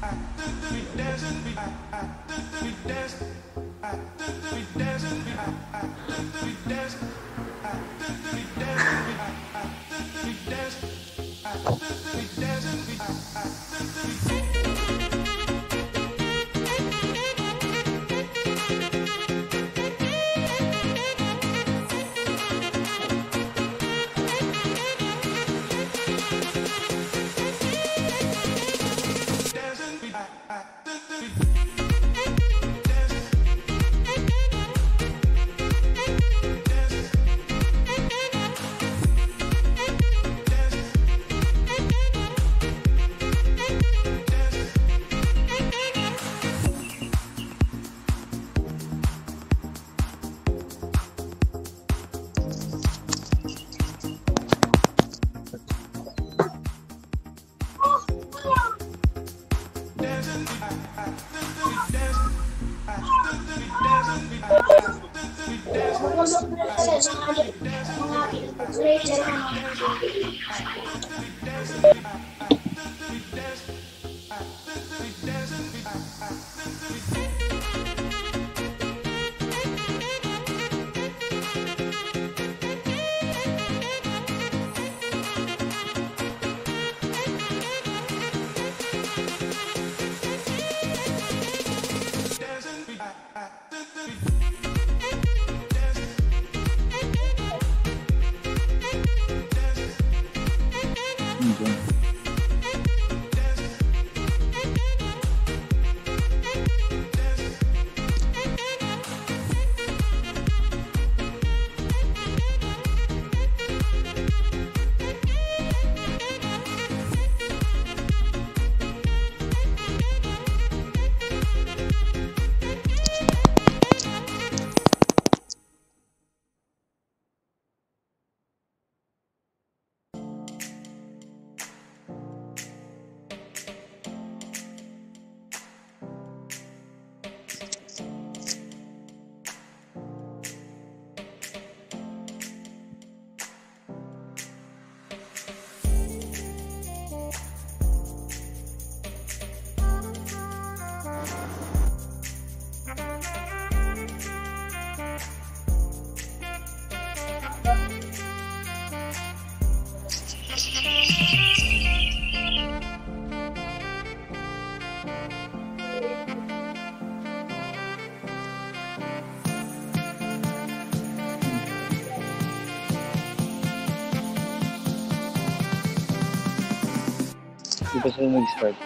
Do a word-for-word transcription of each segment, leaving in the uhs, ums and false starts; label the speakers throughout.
Speaker 1: Di ba sila nag-start?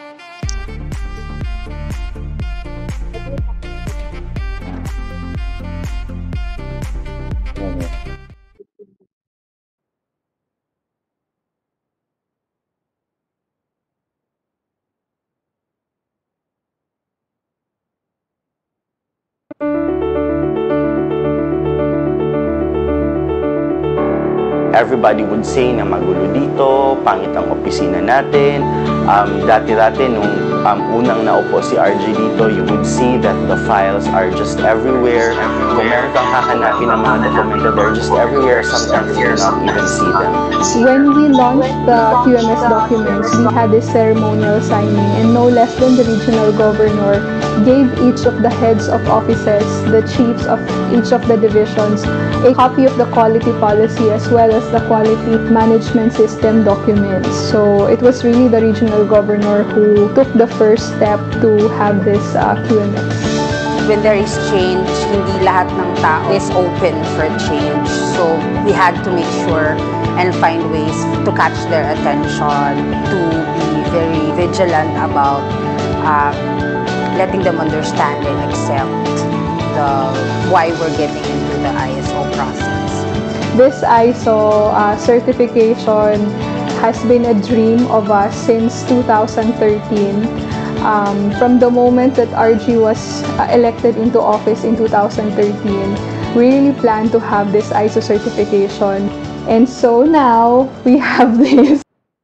Speaker 2: Everybody would say na magulo dito, pangit ang opisina natin. Um, dati-dati, nung um, unang naupo si R J dito, you would see that the files are just everywhere. Kung meron kang hahanapin ng mga dokumento, they're just everywhere. Sometimes you cannot even see them.
Speaker 3: When we launched the Q M S documents, we had a ceremonial signing, and no less than the regional governor gave each of the heads of offices, the chiefs of each of the divisions, a copy of the quality policy as well as the quality management system documents. So it was really the regional governor who took the first step to have this uh, Q M S.
Speaker 4: When there is change, hindi lahat ng tao is open for change. So we had to make sure and find ways to catch their attention, to be very vigilant about um, letting them understand and accept the why we're getting into the I S O process.
Speaker 3: This I S O uh, certification has been a dream of us since two thousand thirteen. Um, from the moment that R G was uh, elected into office in two thousand thirteen, we really planned to have this I S O certification. And so now we have this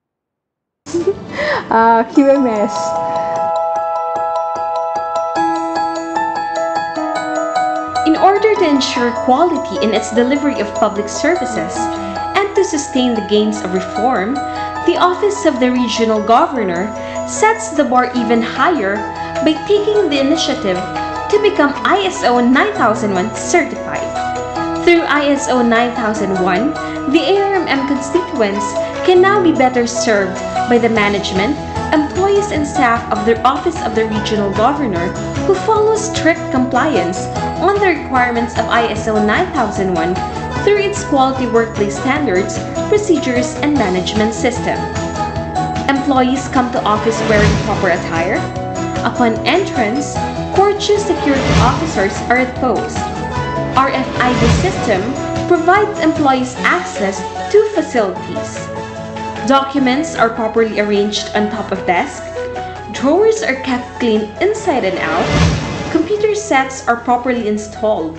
Speaker 3: uh, Q M S.
Speaker 5: In order to ensure quality in its delivery of public services and to sustain the gains of reform, the Office of the Regional Governor sets the bar even higher by taking the initiative to become I S O nine thousand one certified. Through I S O nine thousand one, the A R M M constituents can now be better served by the management, employees and staff of the Office of the Regional Governor who follow strict compliance on the requirements of I S O nine thousand one through its quality workplace standards, procedures, and management system. Employees come to office wearing proper attire. Upon entrance, courteous security officers are at post. R F I D system provides employees access to facilities. Documents are properly arranged on top of desk. Drawers are kept clean inside and out. Computer sets are properly installed.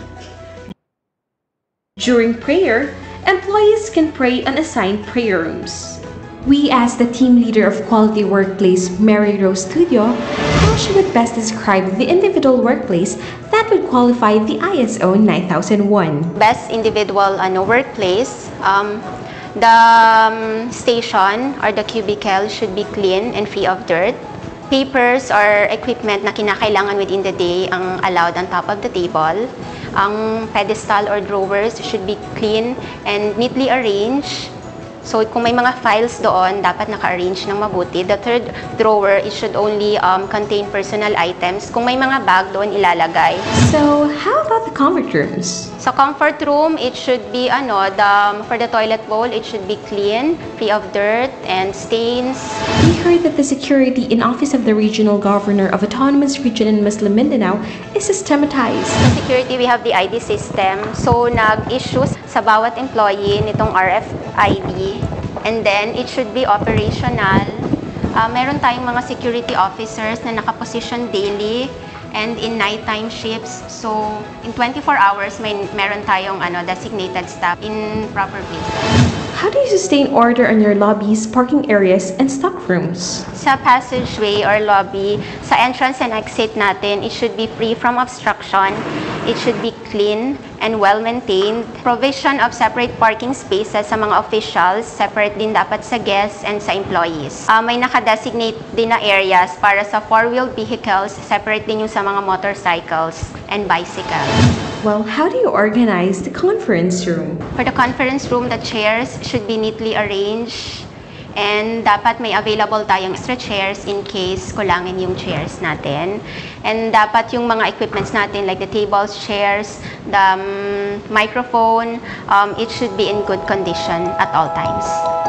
Speaker 5: During prayer, employees can pray on assigned prayer rooms. We asked the team leader of Quality Workplace, Mary Rose Studio, how she would best describe the individual workplace that would qualify the I S O nine thousand one.
Speaker 6: Best individual ano, workplace, um, the um, station or the cubicle should be clean and free of dirt. Papers or equipment na kinakailangan within the day ang allowed on top of the table. Ang pedestal or drawers should be clean and neatly arranged. So kung may mga files doon, dapat naka-arrange ng mabuti. The third drawer, it should only um, contain personal items. Kung may mga bag doon ilalagay.
Speaker 5: So how about the comfort rooms?
Speaker 6: Sa comfort room, it should be, ano, the, for the toilet bowl, it should be clean, free of dirt and stains.
Speaker 5: We heard that the security in Office of the Regional Governor of Autonomous Region in Muslim Mindanao is systematized.
Speaker 6: Sa security, we have the I D system. So, nag-issue sa bawat employee nitong R F I D. And then, it should be operational. Uh, meron tayong mga security officers na nakaposition daily and in nighttime shifts. So, in twenty-four hours, may meron tayong ano, designated staff in proper places.
Speaker 5: How do you sustain order on your lobbies, parking areas, and stock rooms?
Speaker 6: Sa passageway or lobby, sa entrance and exit natin, it should be free from obstruction. It should be clean and well-maintained. Provision of separate parking spaces sa mga officials, separate din dapat sa guests and sa employees. Uh, may naka-designate din na areas para sa four-wheeled vehicles, separate din yung sa mga motorcycles and bicycles.
Speaker 5: Well, how do you organize the conference room?
Speaker 6: For the conference room, the chairs should be neatly arranged and dapat may available tayong extra chairs in case kulangin yung chairs natin. And dapat yung mga equipments natin like the tables, chairs, the um, microphone, um, it should be in good condition at all times.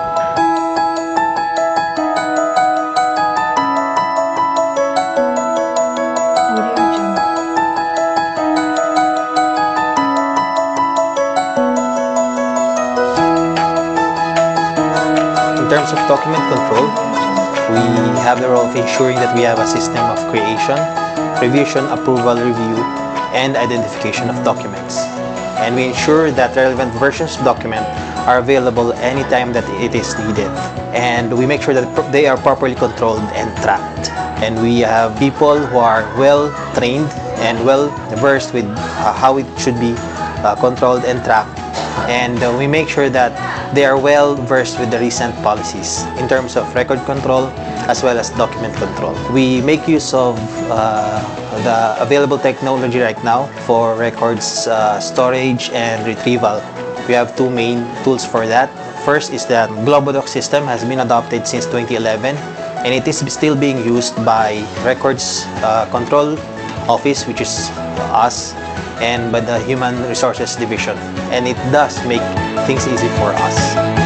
Speaker 7: In terms of document control, we have the role of ensuring that we have a system of creation, revision, approval, review, and identification of documents. And we ensure that relevant versions of document are available anytime that it is needed. And we make sure that they are properly controlled and tracked. And we have people who are well trained and well versed with uh, how it should be uh, controlled and tracked. And uh, we make sure that they are well versed with the recent policies in terms of record control as well as document control. We make use of uh, the available technology right now for records uh, storage and retrieval. We have two main tools for that. First is that Globodoc system has been adopted since twenty eleven and it is still being used by Records uh, Control Office, which is us, and by the Human Resources Division, and it does make things easy for us.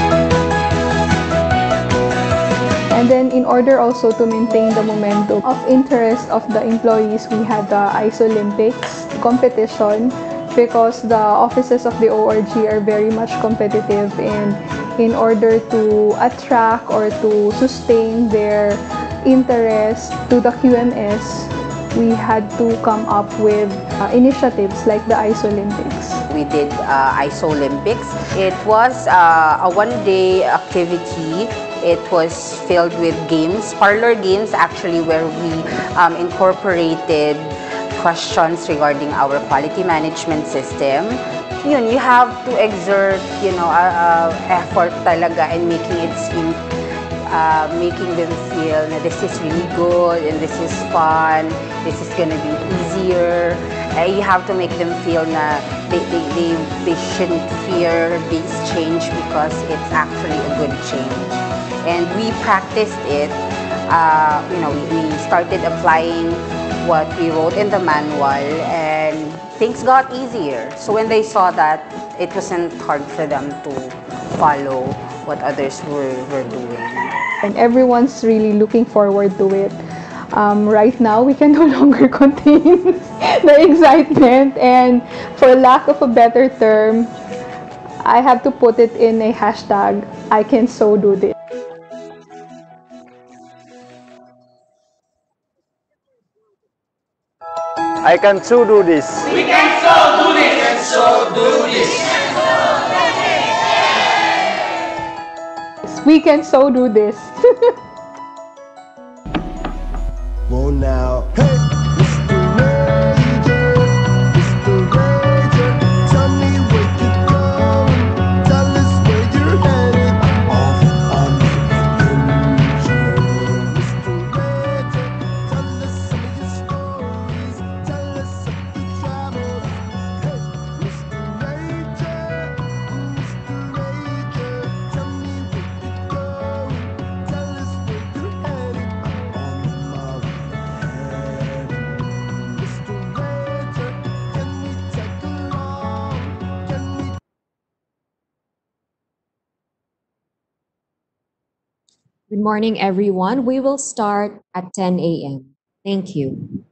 Speaker 3: And then in order also to maintain the momentum of interest of the employees, we had the Ice Olympics competition because the offices of the O R G are very much competitive, and in order to attract or to sustain their interest to the Q M S, we had to come up with uh, initiatives like the Ice Olympics.
Speaker 4: We did uh, Ice Olympics. It was uh, a one-day activity. It was filled with games, parlor games actually, where we um, incorporated questions regarding our quality management system. Yun, you have to exert, you know, uh, uh, effort talaga in making it seem uh, making them feel that this is really good and this is fun, this is gonna be easier. Uh, you have to make them feel that they, they, they, they shouldn't fear this change because it's actually a good change. And we practiced it. Uh, you know, we, we started applying what we wrote in the manual, and things got easier. So when they saw that, it wasn't hard for them to follow what others were, were doing.
Speaker 3: And everyone's really looking forward to it. Um, right now, we can no longer contain the excitement, and for lack of a better term, I have to put it in a hashtag, I can so do this.
Speaker 2: I can so do this.
Speaker 8: We can so do this. We can so do this.
Speaker 3: We can so do this.
Speaker 9: Well now, hey, Mister Ranger, Mister Ranger, tell me where you're going, tell us where you're headed. Off on the adventure, Mister Ranger, tell us some of your stories, tell us of your travels. Hey, Mister Ranger, Mister Ranger, tell me where you're going, tell us where you're headed. On my way. Mister Ranger, can we take along? Can we
Speaker 10: Good morning, everyone. We will start at ten A M Thank you.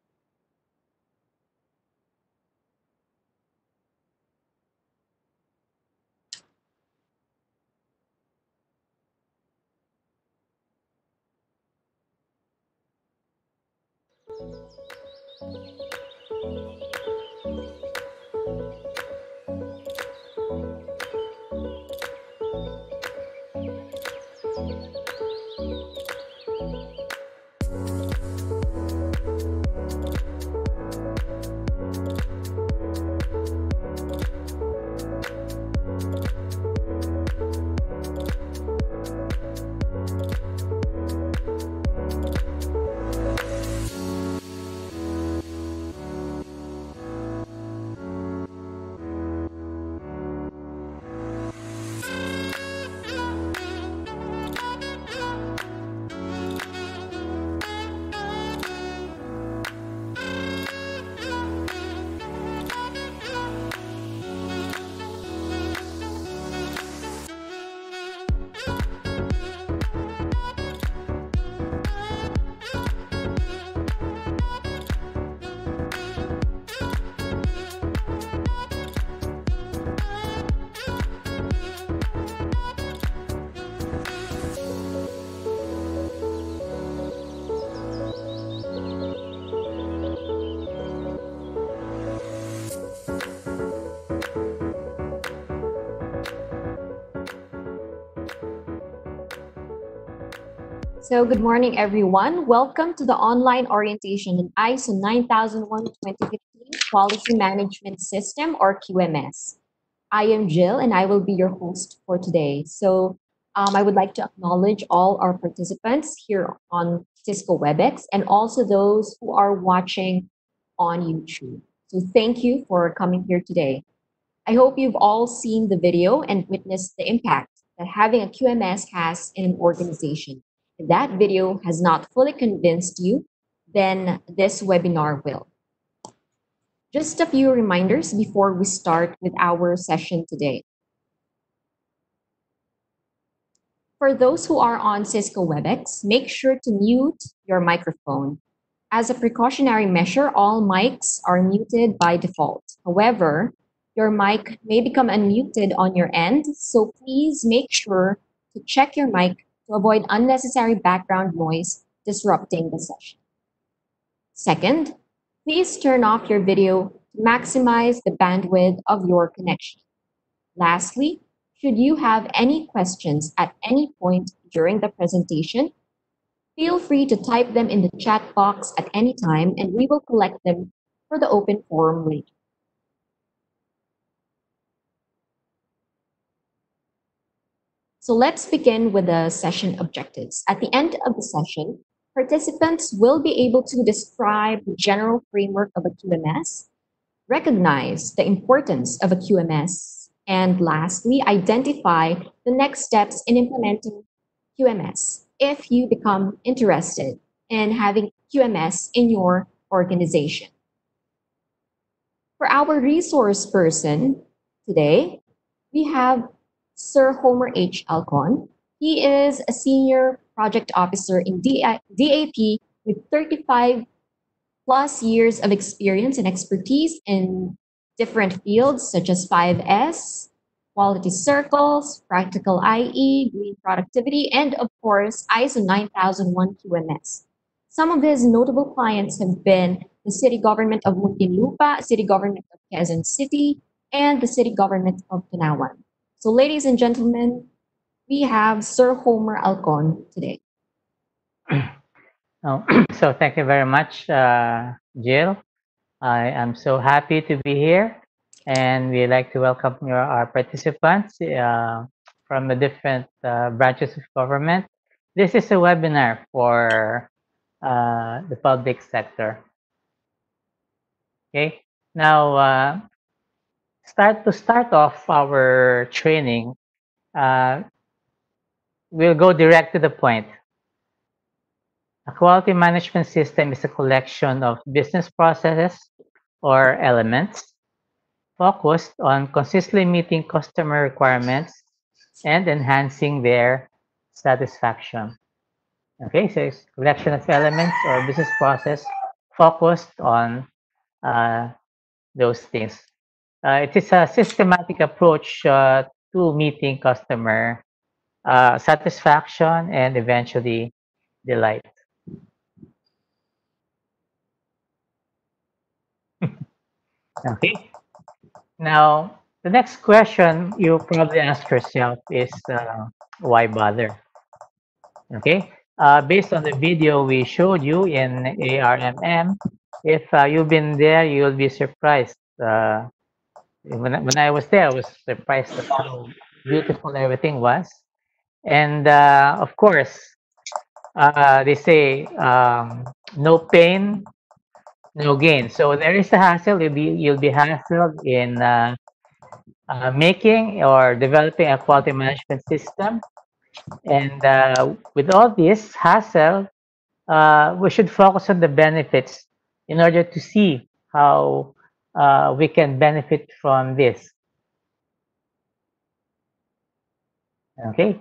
Speaker 10: So, good morning, everyone. Welcome to the online orientation in I S O nine thousand one twenty fifteen Quality Management System, or Q M S. I am Jill, and I will be your host for today. So, um, I would like to acknowledge all our participants here on Cisco WebEx and also those who are watching on YouTube. So, thank you for coming here today. I hope you've all seen the video and witnessed the impact that having a Q M S has in an organization. If that video has not fully convinced you, then this webinar will. Just a few reminders before we start with our session today. For those who are on Cisco WebEx, make sure to mute your microphone. As a precautionary measure, all mics are muted by default. However, your mic may become unmuted on your end, so please make sure to check your mic to avoid unnecessary background noise disrupting the session. Second, please turn off your video to maximize the bandwidth of your connection. Lastly, should you have any questions at any point during the presentation, feel free to type them in the chat box at any time, and we will collect them for the open forum later. So let's begin with the session objectives. At the end of the session, participants will be able to describe the general framework of a Q M S, recognize the importance of a Q M S, and lastly, identify the next steps in implementing Q M S if you become interested in having Q M S in your organization. For our resource person today, we have Sir Homer H. Alcon. He is a senior project officer in D A P with thirty-five plus years of experience and expertise in different fields such as five S, quality circles, practical I E, green productivity, and of course, I S O nine thousand one Q M S. Some of his notable clients have been the city government of Muntinlupa, city government of Quezon City, and the city government of Tanawan. So, ladies and gentlemen, we have Sir Homer Alcon today.
Speaker 11: Oh, so thank you very much, uh, Jill. I am so happy to be here, and we like to welcome your, our participants uh, from the different uh, branches of government. This is a webinar for uh, the public sector. Okay, now uh, start to start off our training. Uh, we'll go direct to the point. A quality management system is a collection of business processes or elements focused on consistently meeting customer requirements and enhancing their satisfaction. Okay, so it's a collection of elements or business process focused on uh, those things. Uh, it is a systematic approach uh, to meeting customer uh, satisfaction and eventually delight. Okay. Now, the next question you probably ask yourself is uh, why bother? Okay. Uh, based on the video we showed you in A R M M, if uh, you've been there, you'll be surprised. Uh, when, I- when I was there, I was surprised at how beautiful everything was. And uh, of course, uh, they say um, no pain, no gain. So there is a hassle. You'll be you'll be hassled in uh, uh, making or developing a quality management system. And uh, with all this hassle, uh, we should focus on the benefits in order to see how uh, we can benefit from this. Okay.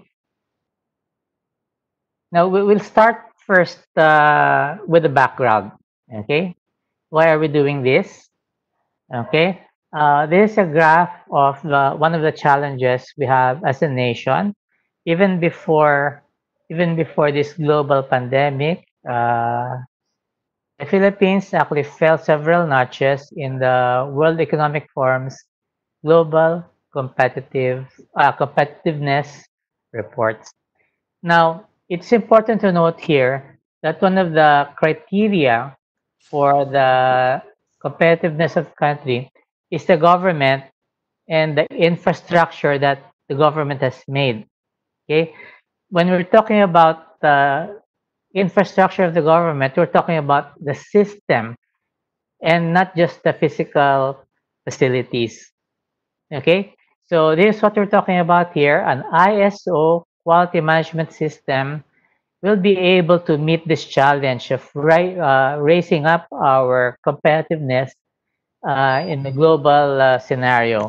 Speaker 11: Now we will start first uh, with the background. Okay. Why are we doing this? Okay. Uh, this is a graph of the, one of the challenges we have as a nation, even before even before this global pandemic. Uh, the Philippines actually fell several notches in the World Economic Forum's Global Competitive uh, Competitiveness reports. Now, it's important to note here that one of the criteria for the competitiveness of the country is the government and the infrastructure that the government has made. Okay, when we're talking about the infrastructure of the government, we're talking about the system and not just the physical facilities. Okay, so this is what we're talking about here. An I S O quality management system will be able to meet this challenge of ri- uh, raising up our competitiveness uh, in the global uh, scenario.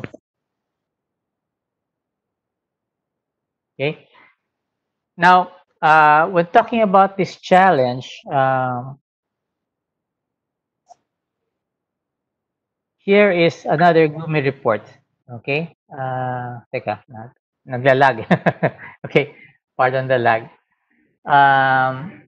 Speaker 11: Okay. Now, uh, when talking about this challenge, um, here is another gloomy report. Okay. Uh, teka, na- naglalag. Okay. Pardon the lag. Um,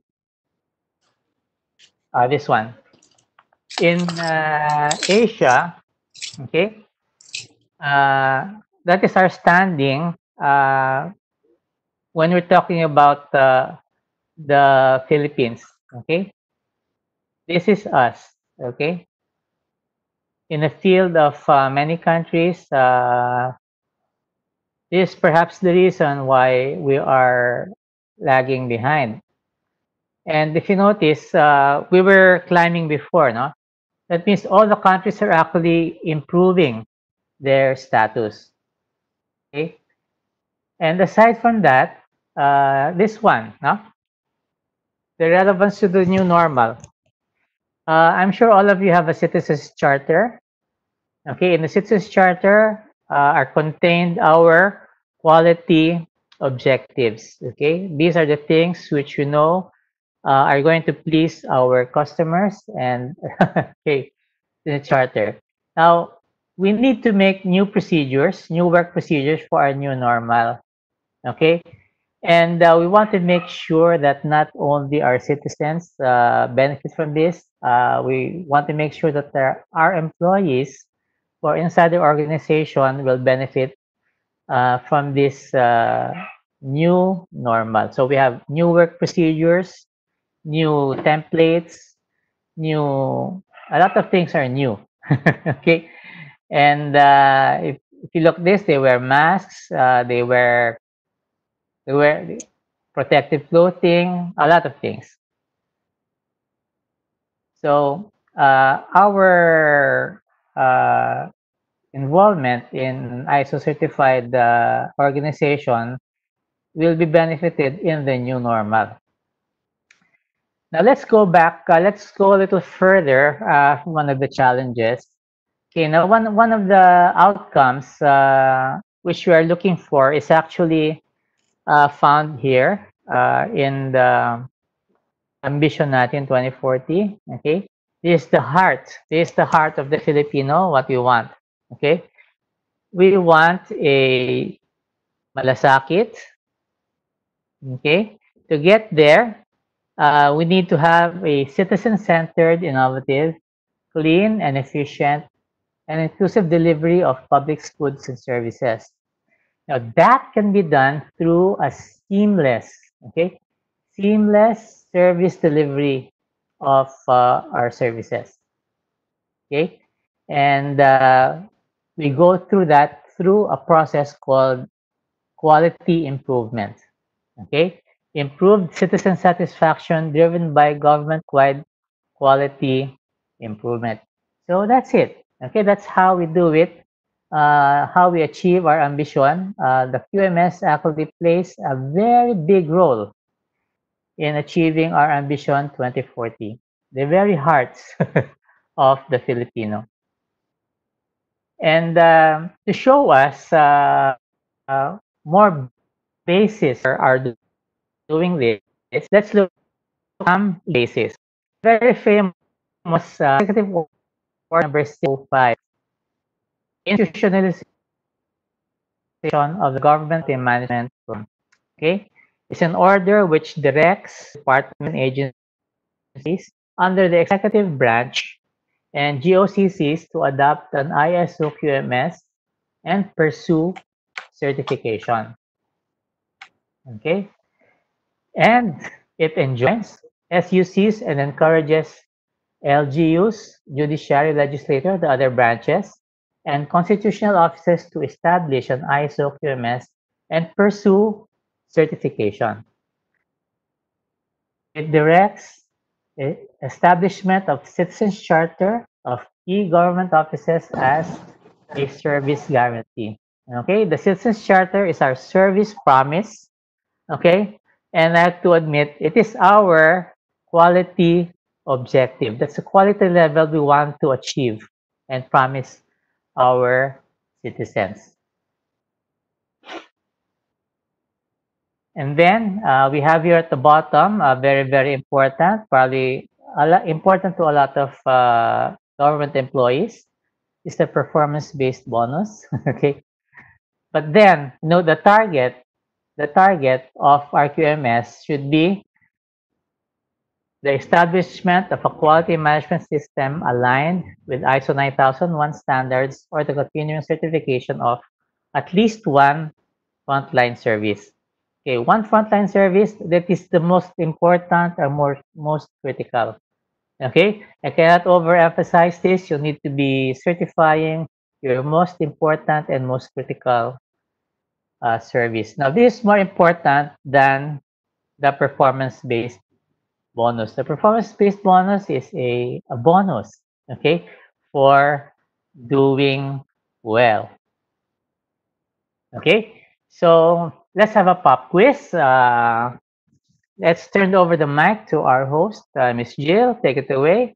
Speaker 11: uh, this one. In uh, Asia, okay, uh, that is our standing uh, when we're talking about uh, the Philippines. Okay. This is us. Okay. In a field of uh, many countries, uh, This is perhaps the reason why we are lagging behind. And if you notice, uh, we were climbing before, no? That means all the countries are actually improving their status. Okay? And aside from that, uh, this one, no? The relevance to the new normal. Uh, I'm sure all of you have a citizens charter. Okay, in the citizens charter uh, are contained our quality objectives. Okay, these are the things which you know uh, are going to please our customers and okay, the charter. Now we need to make new procedures, new work procedures for our new normal. Okay, and uh, we want to make sure that not only our citizens uh, benefit from this, uh, we want to make sure that there, our employees or inside the organization will benefit uh, from this uh, new normal. So we have new work procedures, new templates, new, a lot of things are new. Okay. And uh, if, if you look this, they wear masks, uh, they wear, they wear protective clothing, a lot of things. So uh, our uh, involvement in I S O certified uh, organization will be benefited in the new normal. Now let's go back, uh, let's go a little further uh, from one of the challenges. Okay, now one, one of the outcomes uh, which we are looking for is actually uh, found here uh, in the ambition natin twenty forty. Okay, this is the heart, this is the heart of the Filipino, what we want. Okay, we want a malasakit. Okay, to get there, uh, we need to have a citizen-centered, innovative, clean, and efficient, and inclusive delivery of public goods and services. Now that can be done through a seamless, okay, seamless service delivery of uh, our services. Okay, and uh, we go through that through a process called quality improvement. Okay, improved citizen satisfaction driven by government-wide quality improvement. So that's it. Okay, that's how we do it. Uh, how we achieve our ambition. Uh, the Q M S actually plays a very big role in achieving our ambition twenty forty. The very hearts of the Filipino. And um to show us uh, uh, more basis for our doing this, let's look at some basis. Very famous uh, Executive Order number six oh five, institutionalization of the government and management program. Okay, it's an order which directs department agencies under the executive branch and G O C Cs to adopt an I S O Q M S and pursue certification. Okay, and it enjoins S U Cs and encourages L G Us, judiciary, legislature, the other branches, and constitutional offices to establish an I S O Q M S and pursue certification. It directs the establishment of citizens charter of key government offices as a service guarantee. Okay, the citizens charter is our service promise. Okay, and I have to admit it is our quality objective. That's the quality level we want to achieve and promise our citizens. And then uh, we have here at the bottom, uh, very, very important, probably a lot, important to a lot of uh, government employees, is the performance-based bonus. Okay, but then you know the target, the target of R Q M S should be the establishment of a quality management system aligned with I S O nine thousand one standards or the continuing certification of at least one frontline service. Okay, one frontline service that is the most important or more most critical. Okay, I cannot overemphasize this. You need to be certifying your most important and most critical uh, service. Now, this is more important than the performance-based bonus. The performance-based bonus is a, a bonus, okay, for doing well. Okay, so let's have a pop quiz. Uh, let's turn over the mic to our host, uh, Miss Jill. Take it away.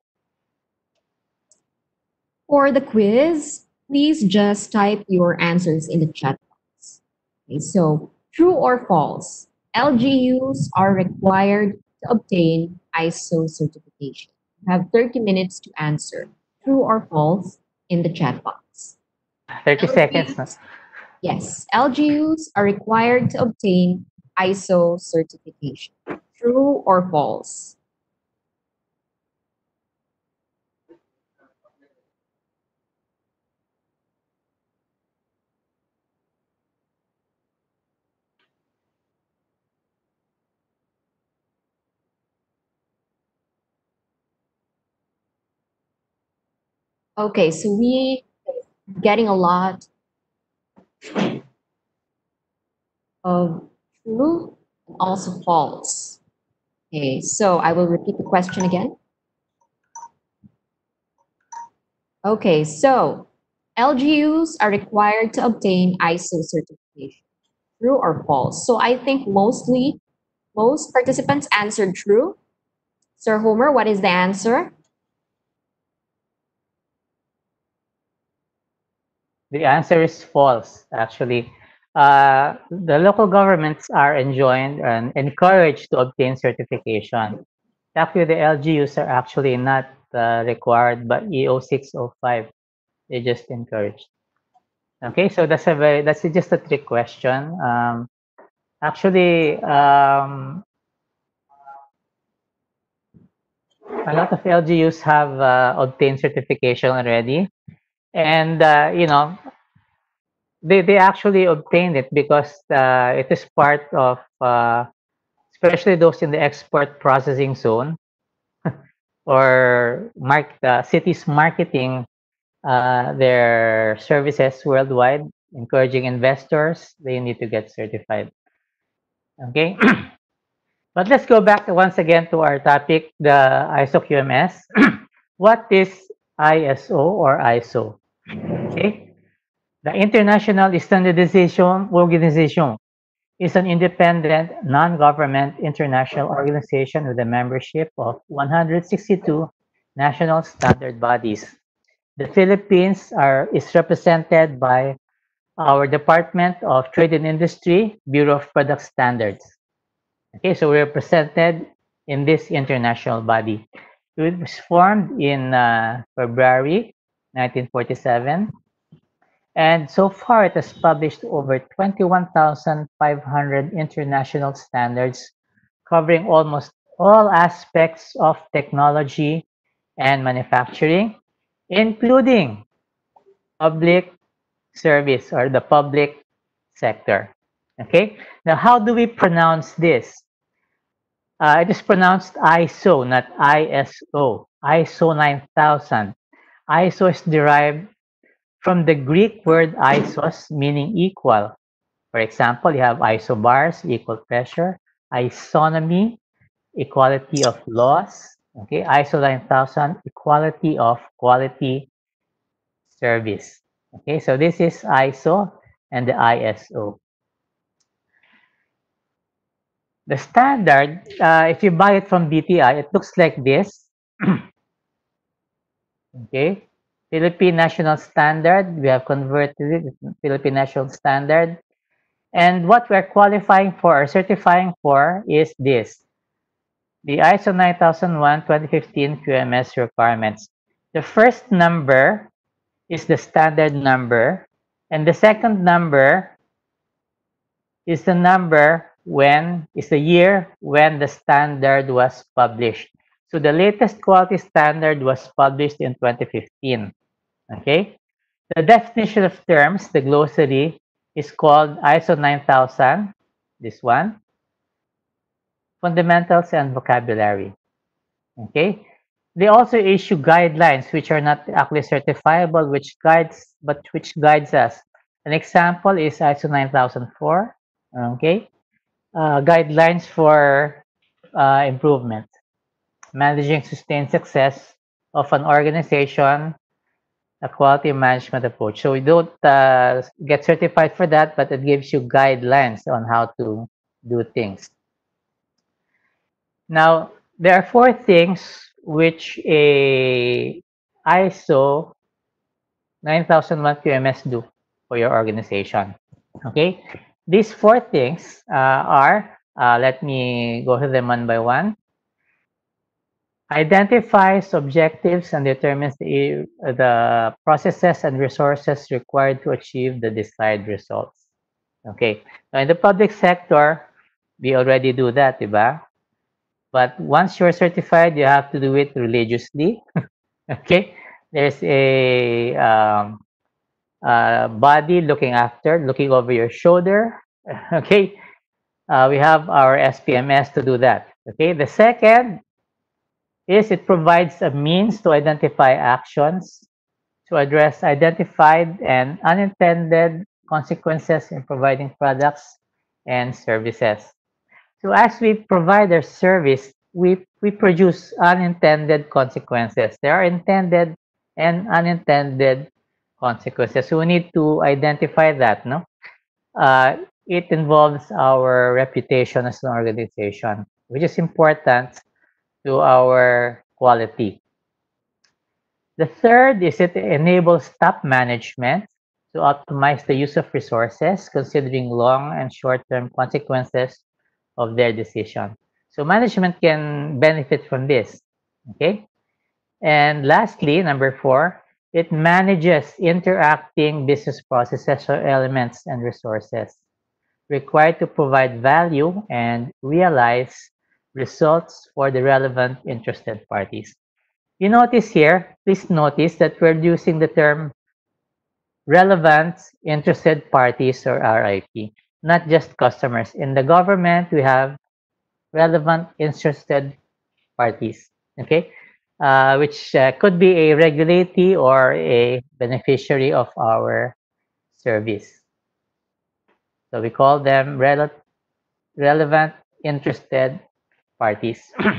Speaker 10: For the quiz, please just type your answers in the chat box. Okay, so true or false? L G Us are required to obtain I S O certification. You have thirty minutes to answer true or false in the chat box.
Speaker 11: thirty seconds. No?
Speaker 10: Yes, L G Us are required to obtain I S O certification. True or false? Okay, so we getting a lot of true and also false. Okay, so I will repeat the question again. Okay, so L G Us are required to obtain I S O certification. True or false? So I think mostly most participants answered true. Sir Homer, what is the answer?
Speaker 11: The answer is false, actually. Uh, the local governments are enjoined and encouraged to obtain certification. Actually, the L G Us are actually not uh, required, but E O six oh five, they just encouraged. Okay, so that's a very, that's just a trick question. Um, actually, um, a lot of L G Us have uh, obtained certification already, and uh, you know, they they actually obtained it because uh, it is part of, uh, especially those in the export processing zone or mark the cities marketing uh, their services worldwide, encouraging investors. They need to get certified. Okay. But let's go back once again to our topic, the I S O Q M S. What is I S O or I S O? Okay. The International Standardization Organization is an independent, non-government international organization with a membership of one hundred sixty-two national standard bodies. The Philippines are, is represented by our Department of Trade and Industry, Bureau of Product Standards. Okay, so we're represented in this international body. It was formed in uh, February nineteen forty-seven, and so far it has published over twenty-one thousand five hundred international standards covering almost all aspects of technology and manufacturing, including public service or the public sector. Okay, now how do we pronounce this? Uh, it is pronounced I S O, not I S O. I S O nine thousand. I S O is derived from the Greek word isos, meaning equal. For example, you have isobars, equal pressure, isonomy, equality of laws. Okay, I S O nine thousand, equality of quality service. Okay, so this is I S O and the I S O. The standard, uh, if you buy it from B T I, it looks like this. Okay, Philippine National Standard, we have converted it to Philippine National Standard. And what we're qualifying for or certifying for is this, the I S O nine thousand one twenty fifteen Q M S requirements. The first number is the standard number, and the second number is the number when, is the year when the standard was published. So the latest quality standard was published in twenty fifteen. Okay? The definition of terms, the glossary, is called I S O nine thousand, this one, fundamentals and vocabulary. Okay? They also issue guidelines which are not actually certifiable, which guides, but which guides us An example is I S O nine thousand four, okay? Uh, guidelines for uh, improvement, managing sustained success of an organization, a quality management approach. So we don't uh, get certified for that, but it gives you guidelines on how to do things. Now, there are four things which a I S O nine thousand one Q M S do for your organization. Okay, these four things uh, are, uh, let me go through them one by one. Identifies objectives and determines the, the processes and resources required to achieve the desired results. Okay, now in the public sector, we already do that, diba? But once you're certified, you have to do it religiously. Okay, there's a um, uh, body looking after, looking over your shoulder. Okay, uh, we have our S P M S to do that. Okay, the second is it provides a means to identify actions to address identified and unintended consequences in providing products and services. So as we provide our service, we, we produce unintended consequences. There are intended and unintended consequences. So we need to identify that, no? Uh, it involves our reputation as an organization, which is important to our quality. The third is it enables top management to optimize the use of resources, considering long and short-term consequences of their decision. So management can benefit from this. Okay. And lastly, number four, it manages interacting business processes or elements and resources required to provide value and realize results for the relevant interested parties. You notice here, please notice that we're using the term relevant interested parties or R I P, not just customers. In the government, we have relevant interested parties, okay, uh, which uh, could be a regulatee or a beneficiary of our service. So we call them rele relevant interested parties.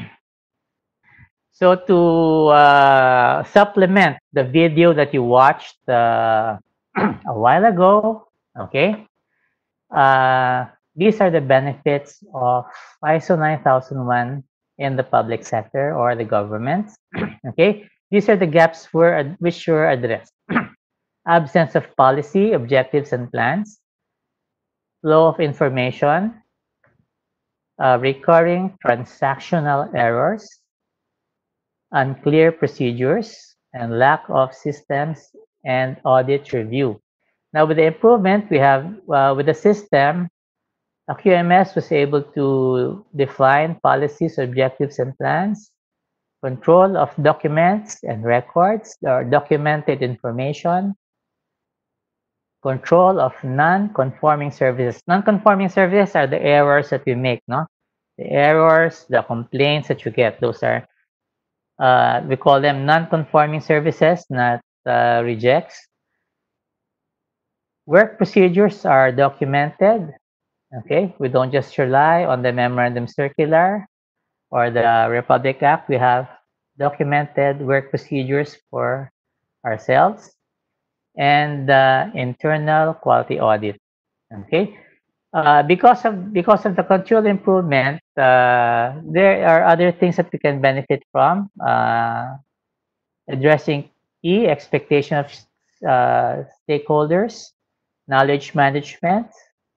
Speaker 11: So to uh, supplement the video that you watched uh, a while ago, okay, uh, these are the benefits of I S O nine thousand one in the public sector or the government. Okay, these are the gaps were which were addressed. Absence of policy, objectives, and plans, flow of information, uh, recurring transactional errors, unclear procedures, and lack of systems and audit review. Now, with the improvement we have uh, with the system, a Q M S was able to define policies, objectives, and plans, control of documents and records or documented information, control of non-conforming services. Non-conforming services are the errors that we make, no? The errors, the complaints that you get, those are, uh, we call them non-conforming services, not uh, rejects. Work procedures are documented. Okay, we don't just rely on the memorandum circular or the Republic Act. We have documented work procedures for ourselves and uh, internal quality audit. Okay, uh, because of because of the control improvement, uh, there are other things that we can benefit from. Uh, addressing key expectation of uh, stakeholders, knowledge management,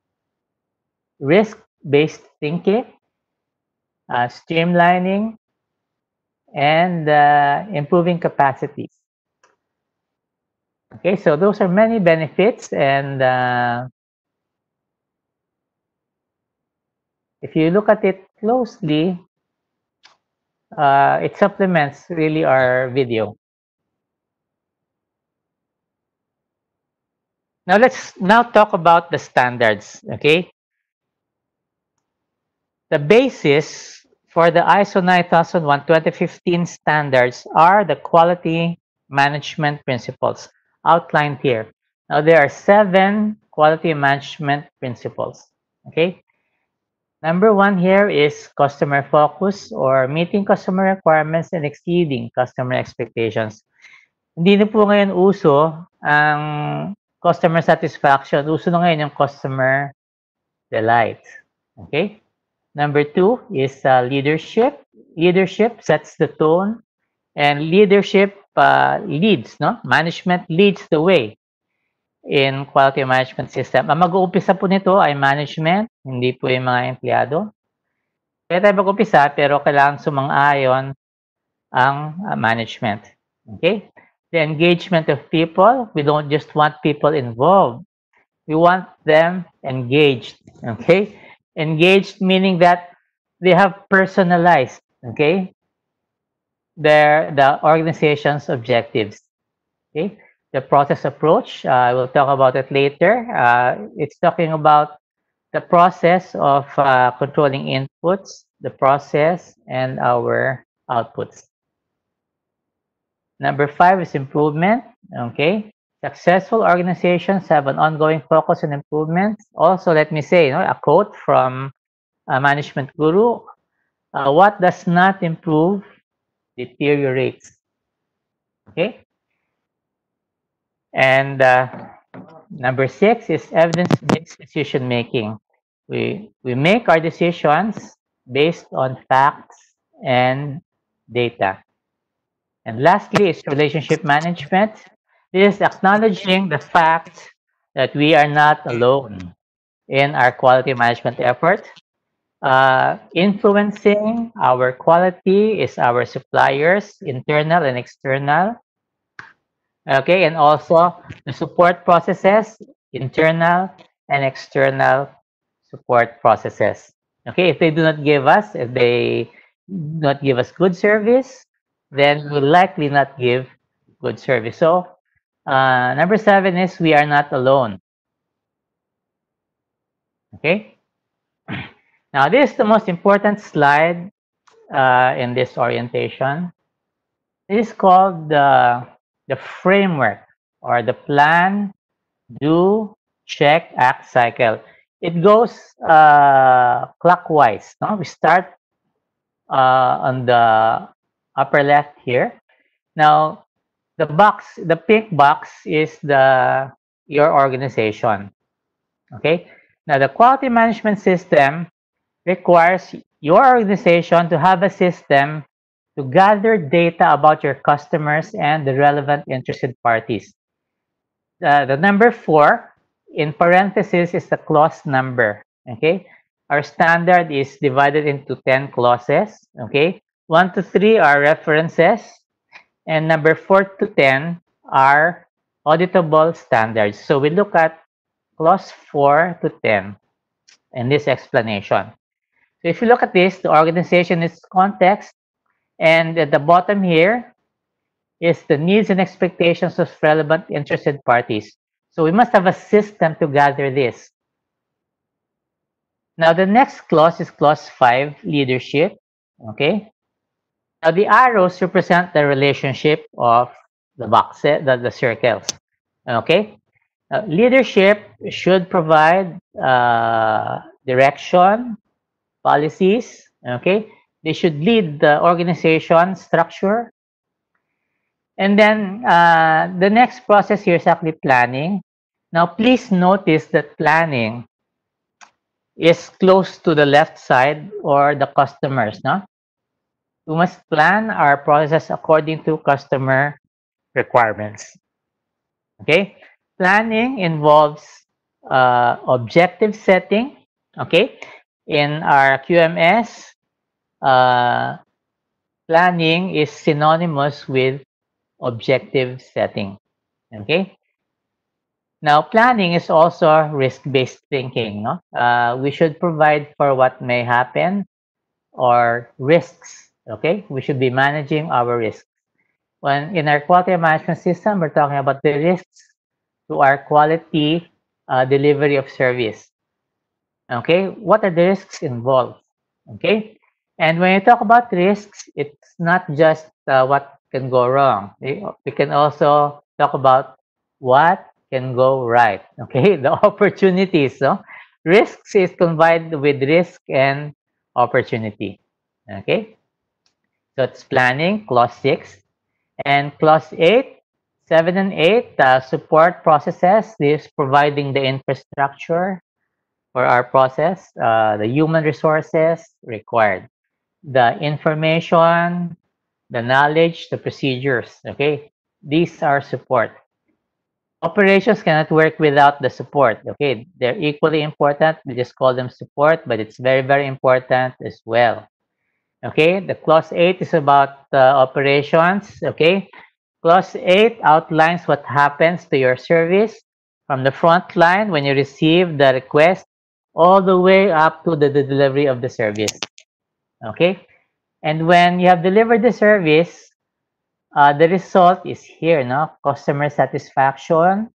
Speaker 11: risk-based thinking, uh, streamlining, and uh, improving capacities. Okay, so those are many benefits, and uh, if you look at it closely, uh, it supplements really our video. Now let's now talk about the standards. Okay, the basis for the I S O nine thousand one twenty fifteen standards are the quality management principles outlined here. Now there are seven quality management principles. Okay? Number one here is customer focus or meeting customer requirements and exceeding customer expectations. Hindi na po ngayon uso ang customer satisfaction. Uso na ngayon yung customer delight. Okay? Number two is uh, leadership. Leadership sets the tone and leadership uh, leads, no? Management leads the way in quality management system. Ang mag-uumpisa po nito ay management, hindi po yung mga empleyado. Kaya tayo mag-umpisa pero kailangan sumang-ayon ang uh, management. Okay? The engagement of people, we don't just want people involved. We want them engaged. Okay? Engaged meaning that they have personalized, okay, their the organization's objectives. Okay? The process approach, uh, we'll talk about it later. Uh, it's talking about the process of uh, controlling inputs, the process, and our outputs. Number five is improvement. Okay. Successful organizations have an ongoing focus on improvement. Also, let me say, you know, a quote from a management guru, uh, what does not improve deteriorates. Okay. And uh, number six is evidence-based decision making. We, we make our decisions based on facts and data. And lastly is relationship management. This is acknowledging the fact that we are not alone in our quality management effort. Uh, influencing our quality is our suppliers, internal and external. Okay, and also the support processes, internal and external support processes. Okay, if they do not give us, if they do not give us good service, then we will likely not give good service. So, uh, number seven is we are not alone. Okay, now this is the most important slide uh, in this orientation. This is called the, the framework or the plan, do, check, act cycle. It goes uh, clockwise. No? We start uh, on the upper left here. Now, the box, the pink box is the your organization. Okay. Now, the quality management system requires your organization to have a system to gather data about your customers and the relevant interested parties. Uh, the number four in parentheses is the clause number. Okay, our standard is divided into ten clauses. Okay, one to three are references, and number four to ten are auditable standards. So we look at clause four to ten in this explanation. So if you look at this, the organization is context, and at the bottom here is the needs and expectations of relevant interested parties. So we must have a system to gather this. Now the next clause is clause five, leadership. Okay. Now the arrows represent the relationship of the boxes, the, the circles. Okay. Uh, leadership should provide uh, direction, policies. Okay. They should lead the organization structure. And then uh, the next process here is actually planning. Now, please notice that planning is close to the left side or the customers. No? We must plan our process according to customer requirements. Okay? Planning involves uh, objective setting. Okay? In our Q M S, uh, planning is synonymous with objective setting. Okay. Now, planning is also risk-based thinking. No? Uh, we should provide for what may happen or risks. Okay. We should be managing our risks. When in our quality management system, we're talking about the risks to our quality uh, delivery of service. Okay. What are the risks involved? Okay. And when you talk about risks, it's not just uh, what can go wrong. We can also talk about what can go right. Okay, the opportunities. No? Risks is combined with risk and opportunity. Okay, so it's planning, clause six. And clause eight, seven and eight, uh, support processes. This providing the infrastructure for our process, uh, the human resources required, the information, the knowledge, the procedures. Okay, these are support. Operations cannot work without the support. Okay, they're equally important. We just call them support, but it's very, very important as well. Okay, the clause eight is about uh, operations. Okay, clause eight outlines what happens to your service from the front line when you receive the request all the way up to the, the delivery of the service. Okay, and when you have delivered the service, uh, the result is here, no? Customer satisfaction,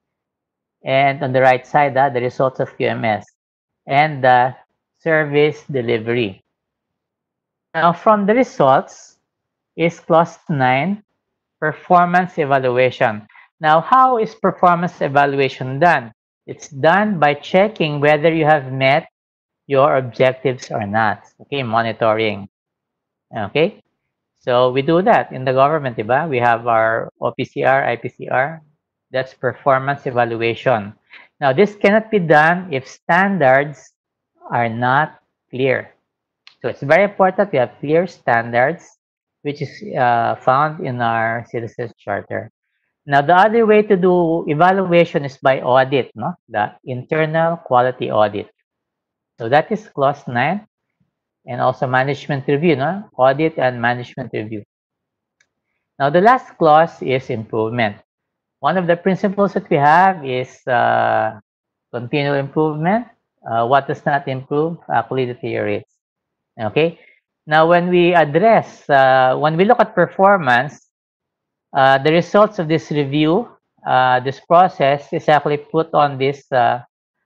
Speaker 11: and on the right side, uh, the results of Q M S and the service delivery. Now, from the results is clause nine, performance evaluation. Now, how is performance evaluation done? It's done by checking whether you have met your objectives or not. Okay, monitoring. Okay, so we do that in the government, diba? We have our O P C R, I P C R. That's performance evaluation. Now, this cannot be done if standards are not clear. So it's very important we have clear standards, which is uh, found in our Citizens Charter. Now, the other way to do evaluation is by audit, no? The internal quality audit. So that is clause nine, and also management review, no? Audit and management review. Now, the last clause is improvement. One of the principles that we have is uh, continual improvement. Uh, what does not improve actually deteriorates. Okay. Now, when we address, uh, when we look at performance, uh, the results of this review, uh, this process is actually put on this uh,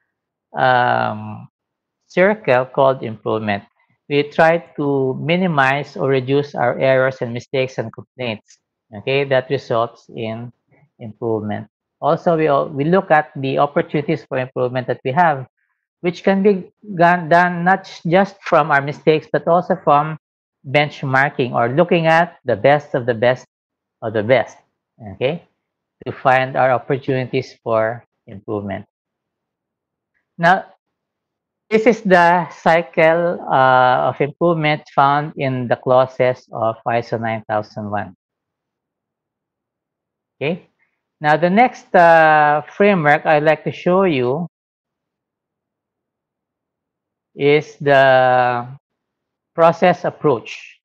Speaker 11: um, circle called improvement. We try to minimize or reduce our errors and mistakes and complaints. Okay, that results in improvement. Also, we, we look at the opportunities for improvement that we have, which can be done not just from our mistakes, but also from benchmarking or looking at the best of the best of the best, okay, to find our opportunities for improvement. Now, this is the cycle uh, of improvement found in the clauses of I S O nine thousand one. Okay. Now, the next uh, framework I'd like to show you is the process approach.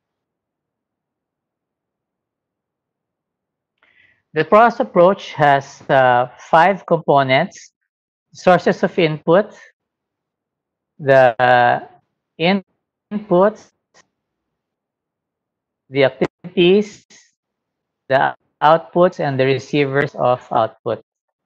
Speaker 11: The process approach has uh, five components: sources of input, the uh, inputs, the activities, the outputs, and the receivers of output.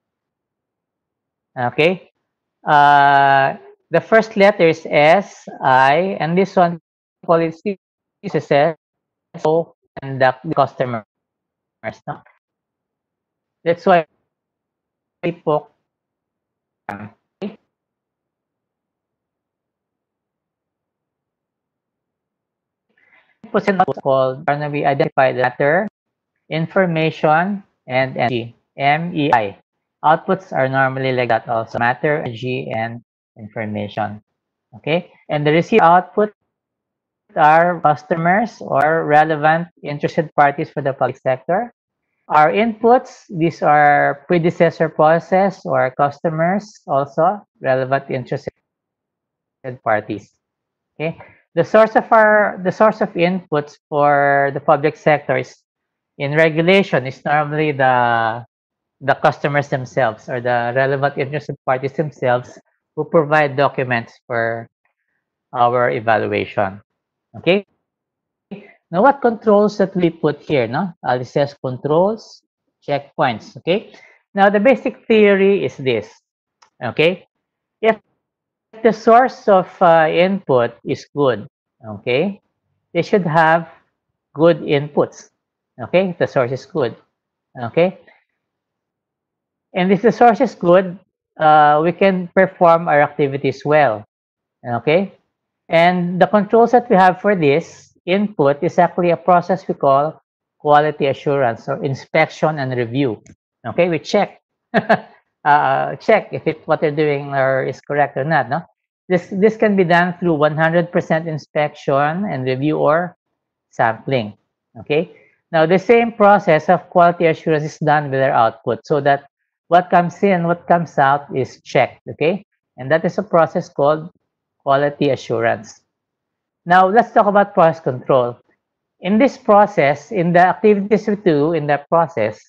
Speaker 11: Okay. Uh, the first letter is S, I, and this one call it C, S, O, and the customers. No? That's why people okay? Inputs and outputs called are we identify the matter, information, and energy. M E I. Outputs are normally like that also: matter, energy, and information. Okay, and the receive output are customers or relevant interested parties for the public sector. Our inputs, these are predecessor process or customers, also relevant interested parties. Okay, the source of our the source of inputs for the public sector is in regulation is normally the the customers themselves or the relevant interested parties themselves who provide documents for our evaluation. Okay. Now, what controls that we put here? No, I'll says controls, checkpoints. Okay. Now, the basic theory is this. Okay. If the source of uh, input is good, okay, they should have good inputs. Okay, the source is good. Okay. And if the source is good, uh, we can perform our activities well. Okay? And the controls that we have for this input is actually a process we call quality assurance or inspection and review. Okay, we check, uh, check if it, what they're doing or is correct or not. No, this this can be done through one hundred percent inspection and review or sampling. Okay, now the same process of quality assurance is done with our output, so that what comes in, what comes out is checked. Okay, and that is a process called quality assurance. Now, let's talk about process control. In this process, in the activities we do in that process,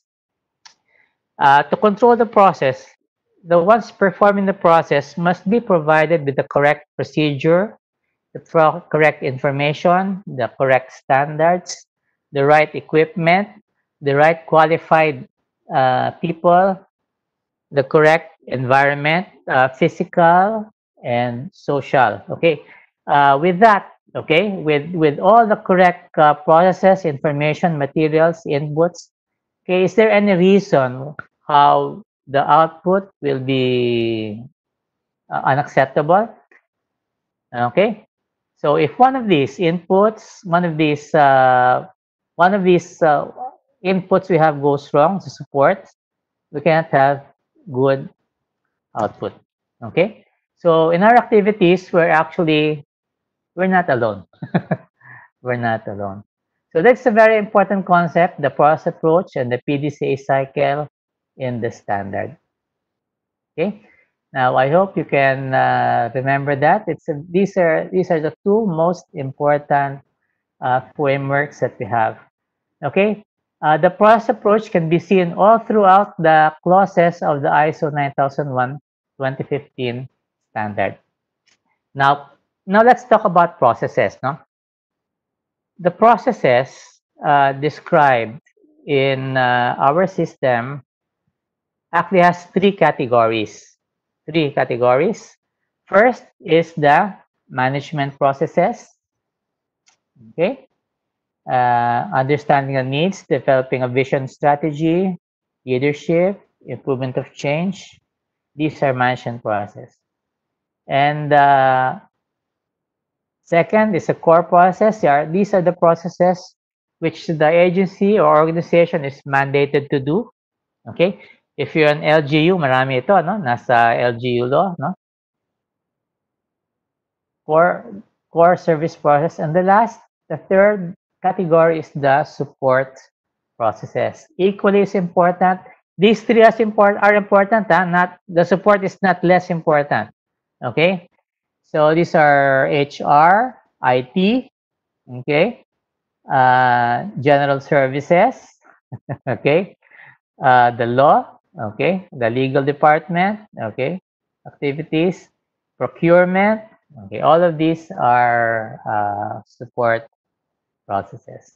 Speaker 11: uh, to control the process, the ones performing the process must be provided with the correct procedure, the pro correct information, the correct standards, the right equipment, the right qualified uh, people, the correct environment, uh, physical and social. Okay, uh, with that, okay, with with all the correct uh, processes, information, materials, inputs. Okay, is there any reason how the output will be uh, unacceptable? Okay, so if one of these inputs, one of these uh, one of these uh, inputs we have goes wrong to support, we cannot have good output. Okay, so in our activities, we're actually we're not alone. We're not alone. So that's a very important concept, the process approach and the P D C A cycle in the standard. Okay, now I hope you can uh, remember that. It's a, these are these are the two most important uh, frameworks that we have. Okay, uh, the process approach can be seen all throughout the clauses of the I S O nine thousand one twenty fifteen standard. Now, now let's talk about processes. No, the processes uh, described in uh, our system actually has three categories. Three categories. First is the management processes. Okay, uh, understanding the needs, developing a vision strategy, leadership, improvement of change. These are management process. And uh, second is a core process. Are, these are the processes which the agency or organization is mandated to do. Okay? If you're an L G U, marami ito, no? Nasa L G U law, no? Core, core service process. And the last, the third category is the support processes. Equally is important. These three are, import, are important. Huh? Not, the support is not less important. Okay? So these are H R, I T, okay, uh, general services, okay, uh, the law, okay, the legal department, okay, activities, procurement, okay, all of these are uh, support processes.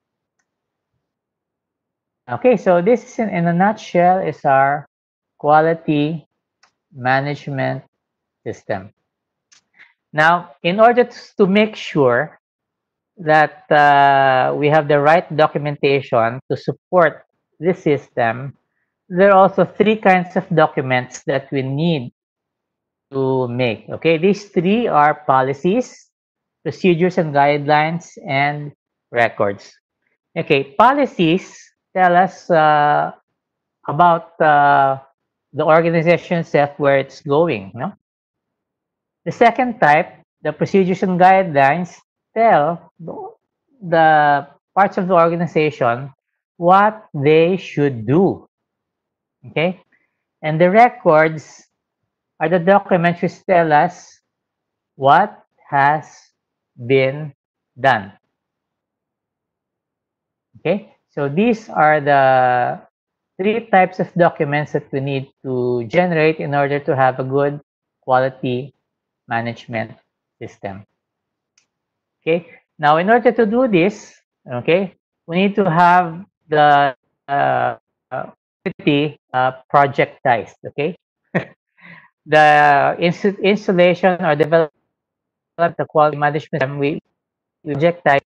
Speaker 11: Okay, so this is in, in a nutshell is our quality management system. Now, in order to, to make sure that uh, we have the right documentation to support this system, there are also three kinds of documents that we need to make. Okay, these three are policies, procedures and guidelines, and records. Okay, policies tell us uh, about uh, the organization itself, where it's going. No? The second type, the procedures and guidelines, tell the parts of the organization what they should do. Okay? And the records are the documents which tell us what has been done. Okay? So these are the three types of documents that we need to generate in order to have a good quality management system. Okay? Now, in order to do this, okay, we need to have the uh, quality uh, projectized. Okay, the ins installation or development of the quality management system we, we projectize,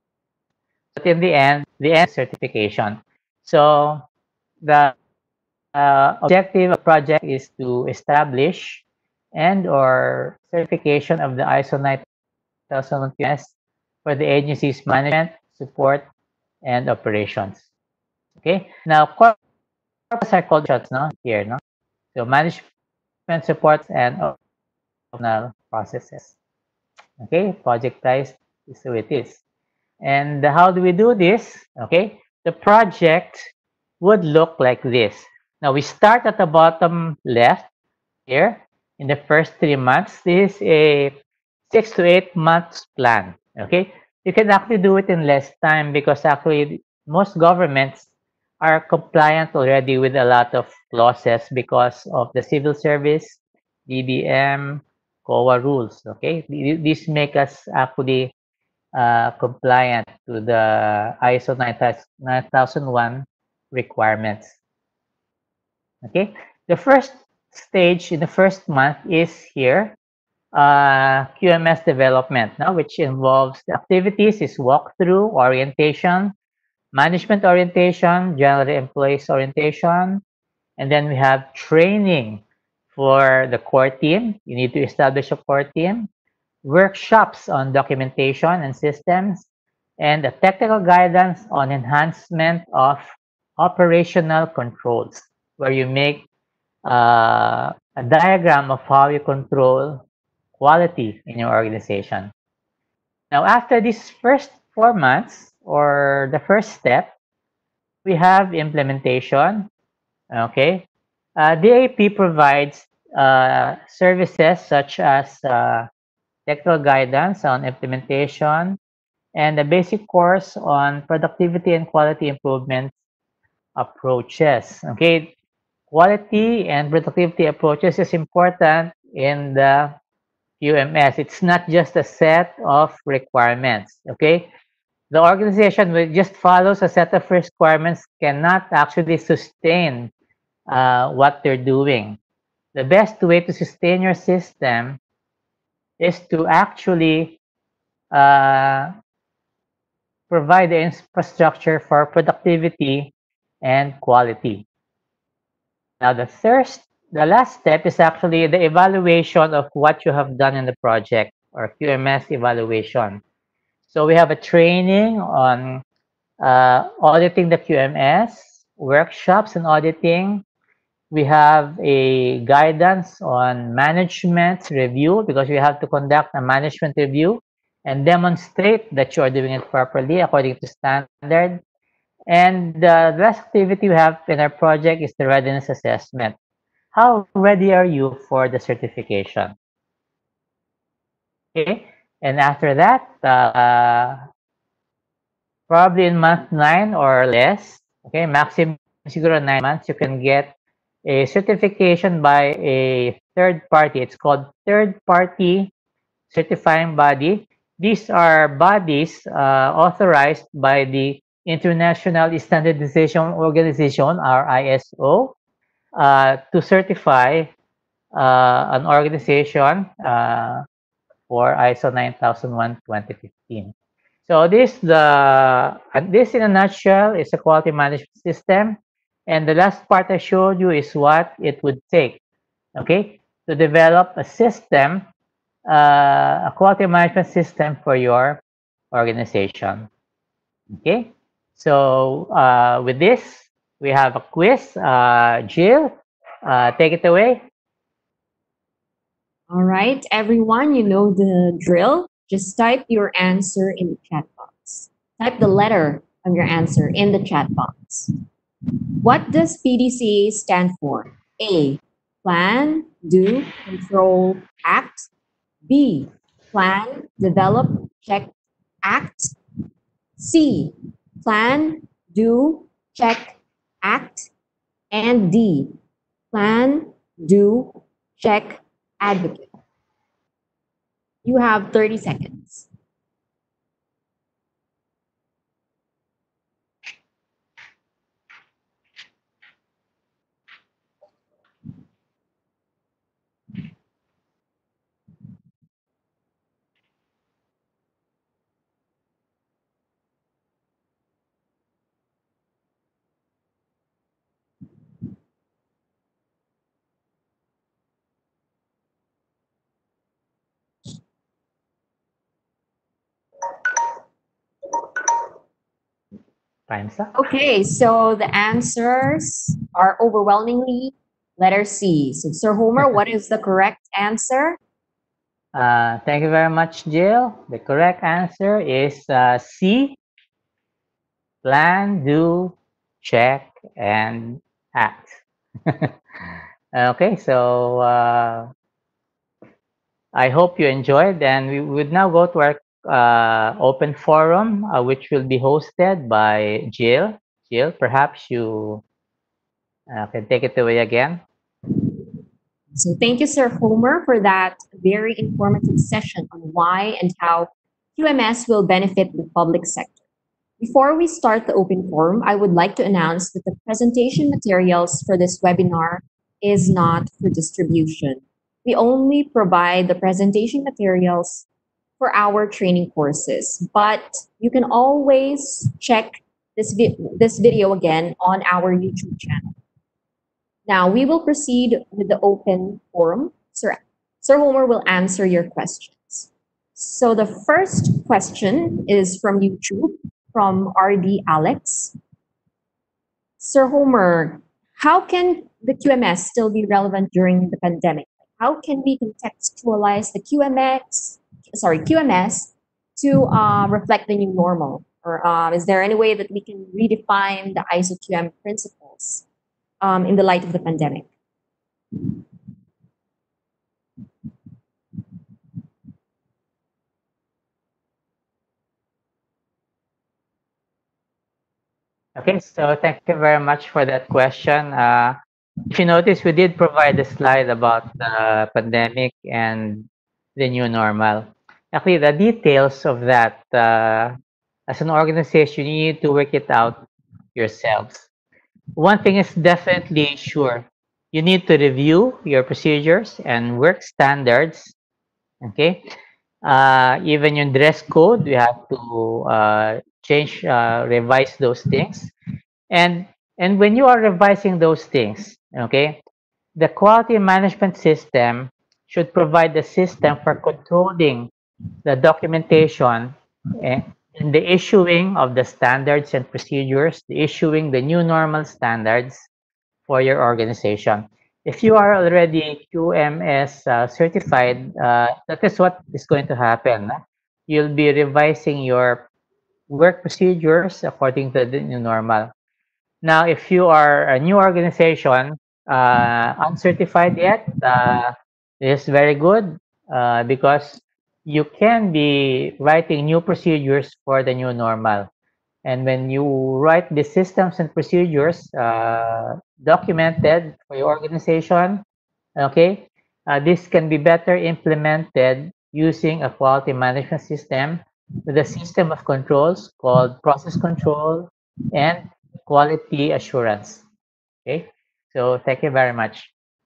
Speaker 11: but in the end, the end certification. So the uh, objective of project is to establish and or certification of the I S O nine thousand one Q M S for the agency's management, support, and operations. Okay. Now, corporate are called shots, no? Here, no? So management supports and operational processes. Okay. Projectized is who it is. And how do we do this? Okay. The project would look like this. Now we start at the bottom left here in the first three months. This is a six to eight months plan. Okay, you can actually do it in less time because actually most governments are compliant already with a lot of clauses because of the civil service, D B M, C O A rules. Okay, these make us actually uh, compliant to the I S O nine thousand one requirements. Okay, the first stage in the first month is here, uh, Q M S development, now, which involves the activities is walkthrough, orientation, management orientation, general employees orientation, and then we have training for the core team. You need to establish a core team, workshops on documentation and systems, and a technical guidance on enhancement of operational controls, where you make uh, a diagram of how you control quality in your organization. Now, after these first four months or the first step, we have implementation. Okay. Uh, D A P provides uh, services such as uh, technical guidance on implementation and a basic course on productivity and quality improvement approaches. Okay. Quality and productivity approaches is important in the Q M S. It's not just a set of requirements. Okay. The organization will just follows a set of requirements cannot actually sustain uh, what they're doing. The best way to sustain your system is to actually uh, provide the infrastructure for productivity and quality. Now, the first, the last step is actually the evaluation of what you have done in the project or Q M S evaluation. So we have a training on uh, auditing the Q M S, workshops in auditing. We have a guidance on management review because we have to conduct a management review and demonstrate that you are doing it properly according to standard. And the last activity we have in our project is the readiness assessment. How ready are you for the certification? Okay, and after that, uh, probably in month nine or less, okay, maximum siguro nine months, you can get a certification by a third party. It's called third party certifying body. These are bodies uh, authorized by the International Standardization Organization, or I S O, uh, to certify uh, an organization uh, for I S O nine thousand one twenty fifteen. So this the and this in a nutshell is a quality management system, and the last part I showed you is what it would take, okay, to develop a system, uh, a quality management system for your organization. Okay, so uh, with this we have a quiz. Uh, Jill, uh, take it away.
Speaker 10: All right, everyone, you know the drill. Just type your answer in the chat box. Type the letter of your answer in the chat box. What does P D C A stand for? A, plan, do, control, act. B, plan, develop, check, act. C, plan, do, check, act. And D, plan, do, check, advocate. You have thirty seconds.
Speaker 11: Time's up.
Speaker 10: Okay, so the answers are overwhelmingly letter C. So, Sir Homer, what is the correct answer?
Speaker 11: Uh, thank you very much, Jill. The correct answer is uh, C. Plan, do, check, and act. Okay, so uh, I hope you enjoyed, and we would now go to our uh, open forum, uh, which will be hosted by Jill. Jill, perhaps you uh, can take it away again.
Speaker 10: So, thank you, Sir Homer, for that very informative session on why and how Q M S will benefit the public sector. Before we start the open forum, I would like to announce that the presentation materials for this webinar is not for distribution. We only provide the presentation materials for our training courses, but you can always check this, vi- this video again on our YouTube channel. Now we will proceed with the open forum. Sir, Sir Homer will answer your questions. So the first question is from YouTube, from R D Alex. Sir Homer, how can the Q M S still be relevant during the pandemic? How can we contextualize the Q M X, sorry, Q M S to uh, reflect the new normal? Or um, is there any way that we can redefine the I S O Q M principles um, in the light of the pandemic?
Speaker 11: Okay, so thank you very much for that question. Uh, if you notice, we did provide a slide about the pandemic and the new normal. Actually, the details of that, uh, as an organization, you need to work it out yourselves. One thing is definitely sure. You need to review your procedures and work standards. Okay. Uh, even your dress code, you have to uh, change, uh, revise those things. And and when you are revising those things, okay, the quality management system should provide the system for controlling the documentation eh, and the issuing of the standards and procedures, the issuing the new normal standards for your organization. If you are already Q M S uh, certified, uh, that is what is going to happen. You'll be revising your work procedures according to the new normal. Now, if you are a new organization, uh, uncertified yet, uh, it is very good uh, because you can be writing new procedures for the new normal. And when you write the systems and procedures uh, documented for your organization, okay, uh, this can be better implemented using a quality management system with a system of controls called process control and quality assurance. Okay, so thank you very much.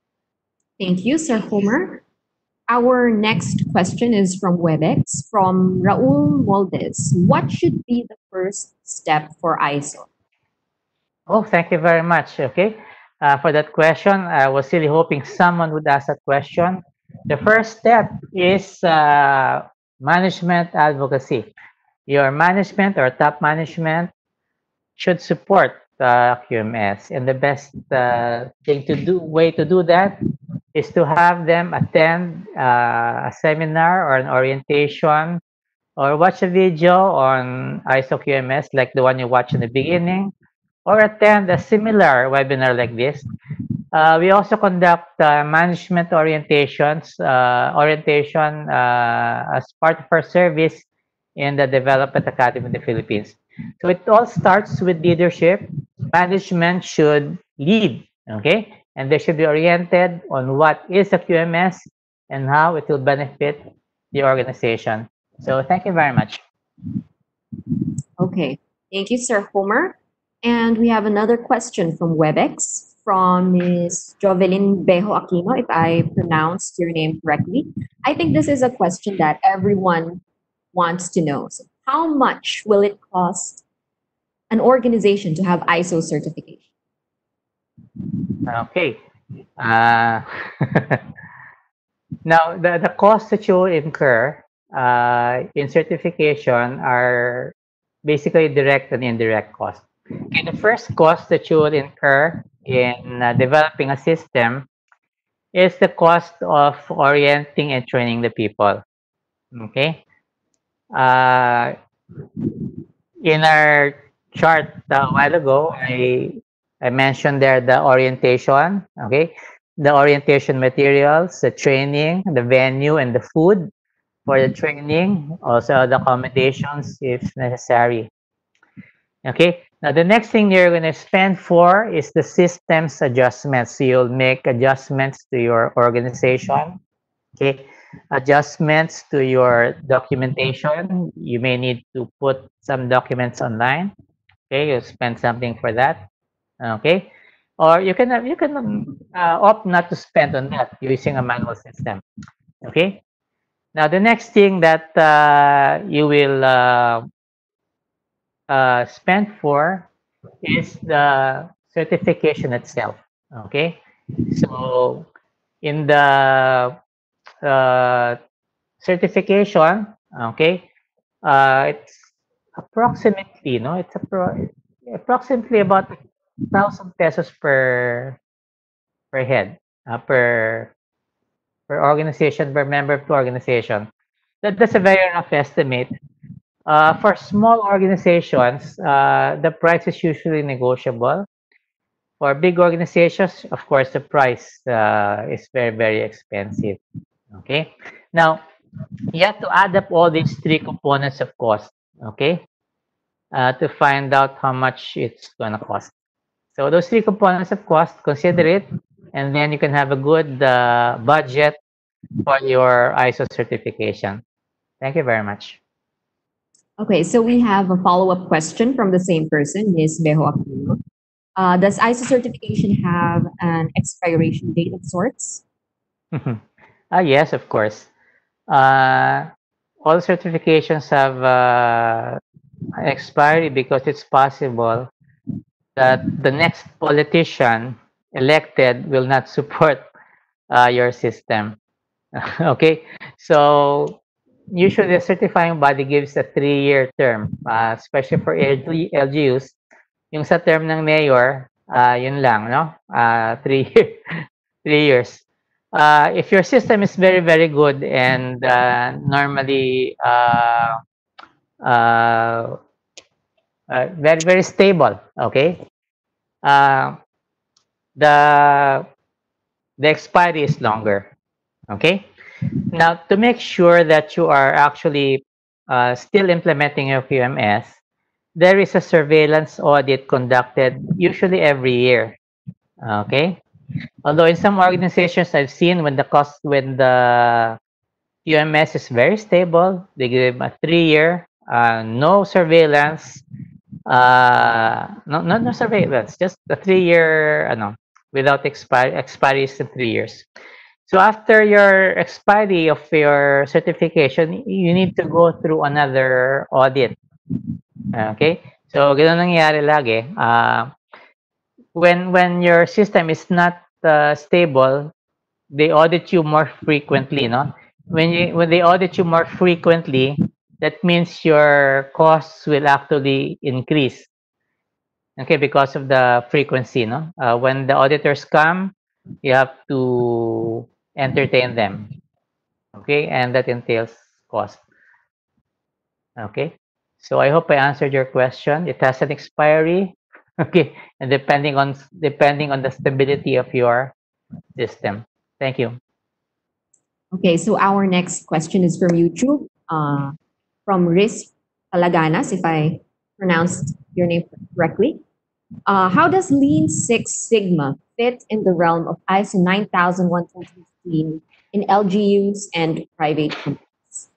Speaker 10: Thank you, Sir Homer. Our next question is from WebEx, from Raul Moldes. What should be the first step for I S O?
Speaker 11: Oh, thank you very much. Okay, uh, for that question, I was really hoping someone would ask that question. The first step is uh, management advocacy. Your management or top management should support uh, Q M S, and the best uh, thing to do, way to do that, is to have them attend uh, a seminar or an orientation, or watch a video on I S O Q M S like the one you watched in the beginning, or attend a similar webinar like this. Uh, we also conduct uh, management orientations, uh, orientation uh, as part of our service in the Development Academy in the Philippines. So it all starts with leadership. Management should lead, okay? And they should be oriented on what is a Q M S and how it will benefit the organization. So thank you very much.
Speaker 10: Okay, thank you, Sir Homer. And we have another question from WebEx, from Miss Jovelyn Bejo Aquino, if I pronounced your name correctly. I think this is a question that everyone wants to know. So how much will it cost an organization to have I S O certification?
Speaker 11: Okay. Uh, now, the, the costs that you will incur uh, in certification are basically direct and indirect costs. Okay, the first cost that you will incur in uh, developing a system is the cost of orienting and training the people. Okay. Uh, in our chart a while ago, I I mentioned there the orientation. Okay, the orientation materials, the training, the venue, and the food for the training. Also, the accommodations if necessary. Okay. Now, the next thing you're going to spend for is the systems adjustments. So you'll make adjustments to your organization. Okay. Adjustments to your documentation. You may need to put some documents online. Okay. You'll spend something for that. Okay. Or you can you can uh, opt not to spend on that using a manual system. Okay. Now, the next thing that uh, you will uh, uh, spend for is the certification itself. Okay, so in the uh, certification, okay, uh, it's approximately, no, it's appro- approximately about thousand pesos per per head, uh, per per organization, per member of the organization. That, that's a very rough estimate. Uh, for small organizations, uh, the price is usually negotiable. For big organizations, of course, the price uh, is very, very expensive. Okay. Now, you have to add up all these three components of cost. Okay. Uh, to find out how much it's going to cost. So those three components of cost, consider it, and then you can have a good uh, budget for your I S O certification. Thank you very much.
Speaker 10: Okay, so we have a follow-up question from the same person, Miz Bejo Aquino. Uh, does I S O certification have an expiration date of sorts?
Speaker 11: Ah, yes, of course. Uh, all certifications have uh, expiry because it's possible that the next politician elected will not support uh, your system. Okay, so usually the certifying body gives a three-year term, uh, especially for L G, L G Us. Yung sa term ng mayor, uh, yun lang, no? Uh, three, three years. Uh, if your system is very, very good and uh, normally uh, uh, uh, very, very stable, okay? Uh, the the expiry is longer, okay? Now, to make sure that you are actually uh, still implementing your Q M S, there is a surveillance audit conducted usually every year. Okay. Although in some organizations I've seen when the cost when the Q M S is very stable, they give a three-year, uh, no surveillance, uh, no, no, no surveillance, just a three-year, ano, without expiry, expiry is three years. So after your expiry of your certification, you need to go through another audit. Okay? So, ganun nangyayari lagi. Uh, when when your system is not uh, stable, they audit you more frequently, no? When you when they audit you more frequently, that means your costs will actually increase. Okay, because of the frequency, no? Uh, when the auditors come, you have to entertain them. Okay, and that entails cost. Okay, so I hope I answered your question. It has an expiry. Okay, and depending on depending on the stability of your system. Thank you.
Speaker 10: Okay, so our next question is from YouTube, uh, from Riz Palaganas, if I pronounced your name correctly. Uh, how does Lean Six Sigma fit in the realm of I S O nine thousand one twenty fifteen in L G Us and private companies?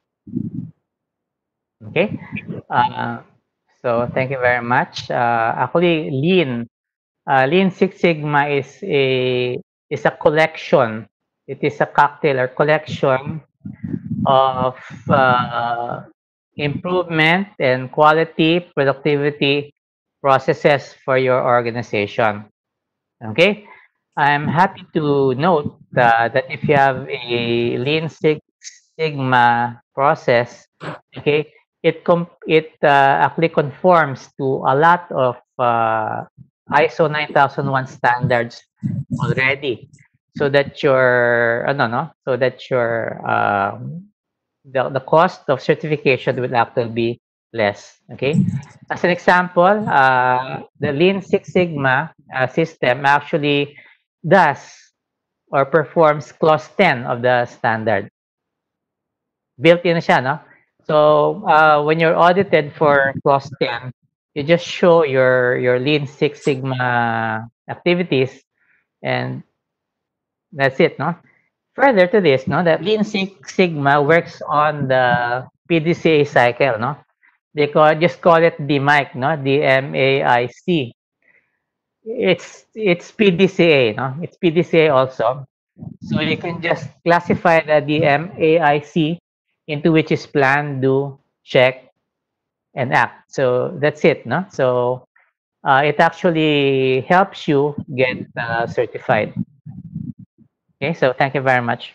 Speaker 11: Okay, uh, so thank you very much. Uh, actually, Lean, uh, Lean Six Sigma is a is a collection. It is a cocktail or collection of uh, improvement and quality productivity processes for your organization. Okay, I'm happy to note uh, that if you have a Lean Six Sigma process, okay, it com it uh, actually conforms to a lot of uh, I S O nine thousand one standards already, so that your ano no, so that your um, the the cost of certification will actually be less. Okay, as an example, uh, the Lean Six Sigma uh, system actually does or performs clause ten of the standard. Built-in na siya, no? So, uh, when you're audited for clause ten, you just show your your Lean Six Sigma activities, and that's it, no? Further to this, no, that Lean Six Sigma works on the P D C A cycle, no? They call just call it D M A I C, no? D M A I C. It's it's P D C A, no? It's P D C A also. So you can just classify the D M A I C into which is plan, do, check, and act. So that's it, no? So uh, it actually helps you get uh, certified. Okay, so thank you very much.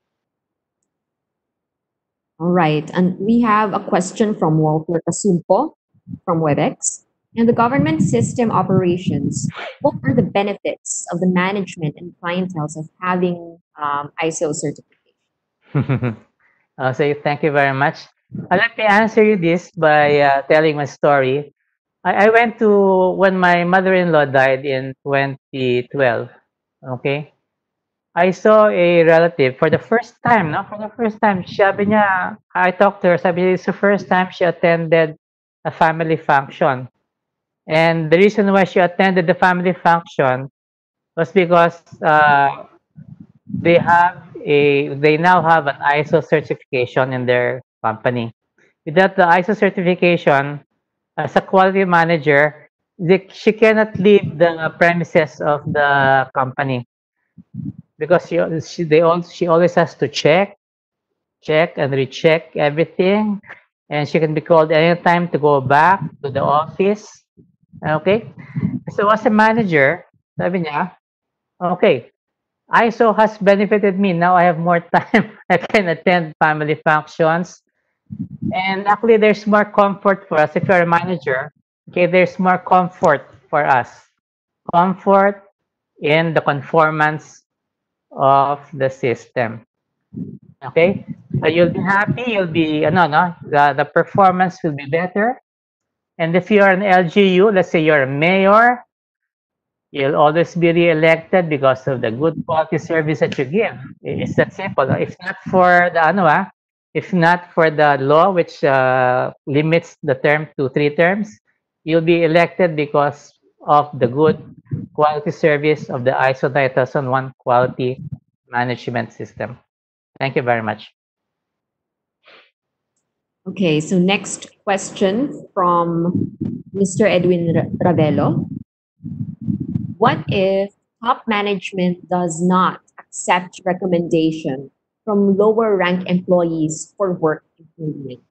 Speaker 10: All right. And we have a question from Walter Casumpo from WebEx. In the government system operations, what are the benefits of the management and clientele of having um, I S O certification?
Speaker 11: uh, so thank you very much. Uh, let me answer you this by uh, telling my story. I, I went to when my mother-in-law died in twenty twelve. Okay, I saw a relative for the first time, no? For the first time, sabi niya, I talked to her, sabi niya, it's the first time she attended a family function. And the reason why she attended the family function was because uh, they have a, they now have an I S O certification in their company. Without the I S O certification, as a quality manager, they, she cannot leave the premises of the company because she, she they all she always has to check check and recheck everything, and she can be called anytime to go back to the office. Okay, so as a manager, sabi niya, okay, I S O has benefited me. Now I have more time. I can attend family functions, and actually there's more comfort for us if you're a manager. Okay, there's more comfort for us, comfort in the conformance of the system. Okay? So you'll be happy, you'll be, ano, no, the, the performance will be better. And if you're an L G U, let's say you're a mayor, you'll always be re-elected because of the good quality service that you give. It's that simple. If not for the, ano, ah, if not for the law which uh, limits the term to three terms, you'll be elected because of the good quality service of the I S O nine thousand one quality management system. Thank you very much.
Speaker 10: Okay, so next question from Mister Edwin Ra- Ravelo. What if top management does not accept recommendation from lower rank employees for work improvement?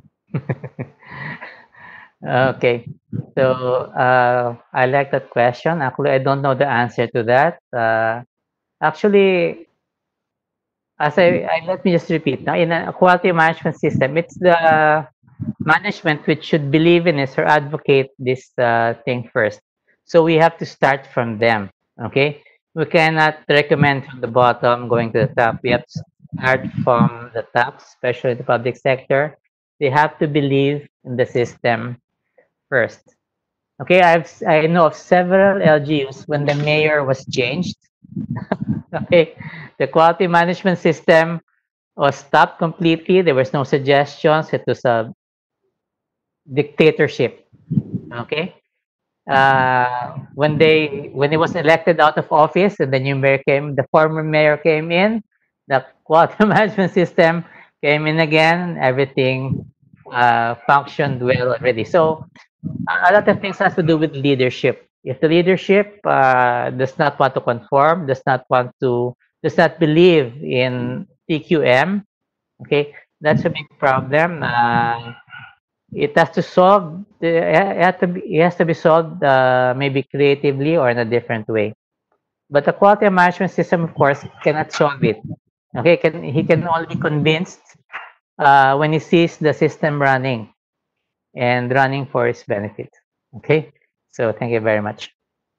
Speaker 11: Okay, so uh, I like that question. Actually, I don't know the answer to that. Uh, actually, as I, I let me just repeat now, in a quality management system, it's the management which should believe in this or advocate this uh, thing first. So we have to start from them. Okay, we cannot recommend from the bottom going to the top. We have to start from the top, especially the public sector. They have to believe in the system first. Okay, I've I know of several L G Us when the mayor was changed. Okay, the quality management system was stopped completely. There was no suggestions. It was a dictatorship. Okay, uh, when they when he was elected out of office and the new mayor came, the former mayor came in, the quality management system came in again. Everything uh, functioned well already. So a lot of things has to do with leadership. If the leadership uh, does not want to conform, does not want to, does not believe in T Q M, okay, that's a big problem. Uh, it has to solve. It has to be, it has to be solved uh, maybe creatively or in a different way. But the quality management system, of course, cannot solve it. Okay, can he can only be convinced uh, when he sees the system running. and running for its benefit. Okay, so thank you very much.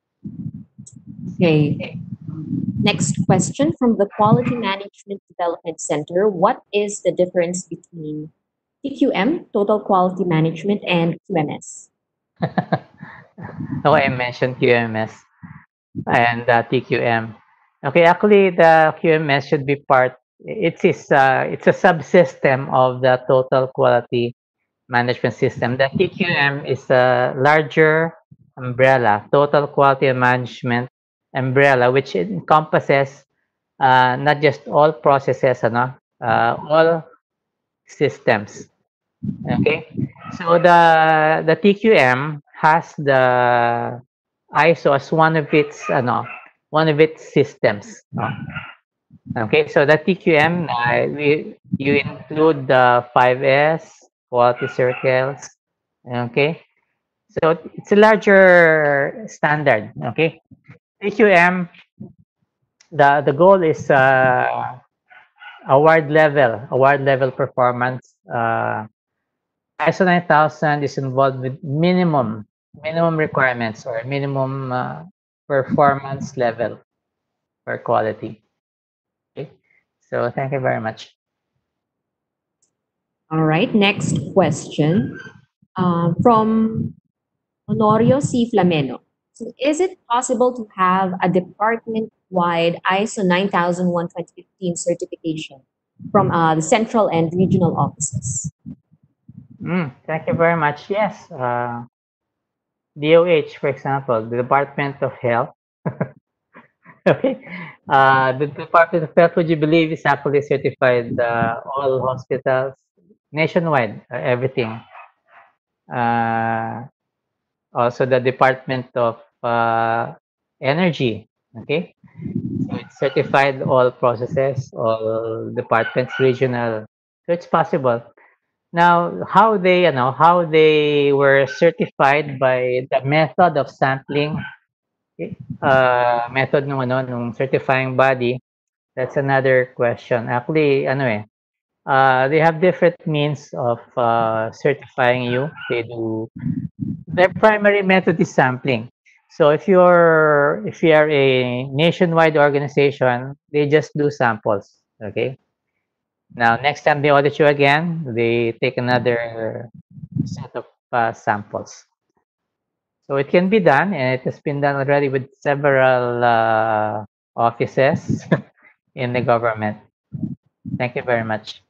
Speaker 10: Okay. Next question from the Quality Management Development Center. What is the difference between T Q M, Total Quality Management, and Q M S?
Speaker 11: Oh, I mentioned Q M S and uh, T Q M. Okay, actually, the Q M S should be part. It's is uh, it's a subsystem of the total quality management system. The T Q M is a larger umbrella, total quality management umbrella, which encompasses uh, not just all processes, ano, uh, all systems. Okay, so the the T Q M has the I S O as one of its ano, one of its systems. No? Okay, so the T Q M, uh, we you include the five S quality circles. Okay, so it's a larger standard. Okay, T Q M, the the goal is uh, award level, award level performance. Uh, I S O nine thousand is involved with minimum minimum requirements or minimum uh, performance level for quality. Okay, so thank you very much.
Speaker 10: All right. Next question uh, from Honorio C. Flameno. So is it possible to have a department-wide I S O nine thousand one twenty fifteen certification from uh, the central and regional offices?
Speaker 11: Mm, thank you very much. Yes, uh, D O H, for example, the Department of Health. Okay, uh, the Department of Health, would you believe, is actually certified uh, all hospitals nationwide, uh, everything. Uh, Also, the Department of uh, Energy. Okay, so it's certified all processes, all departments, regional. So it's possible. Now, how they, you know, how they were certified by the method of sampling, uh, method nung ano, nung certifying body. That's another question. Actually, ano eh, uh, they have different means of uh, certifying you. They do their primary method is sampling. So if you're if you are a nationwide organization, they just do samples. Okay. Now next time they audit you again, they take another set of uh, samples. So it can be done, and it has been done already with several uh, offices in the government. Thank you very much.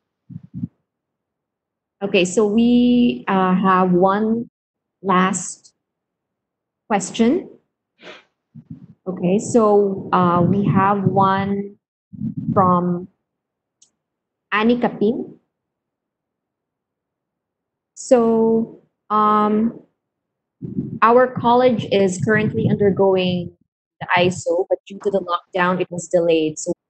Speaker 10: Okay, so we uh, have one last question. Okay, so uh, we have one from Annie Kapin. So um, our college is currently undergoing the I S O, but due to the lockdown, it was delayed. So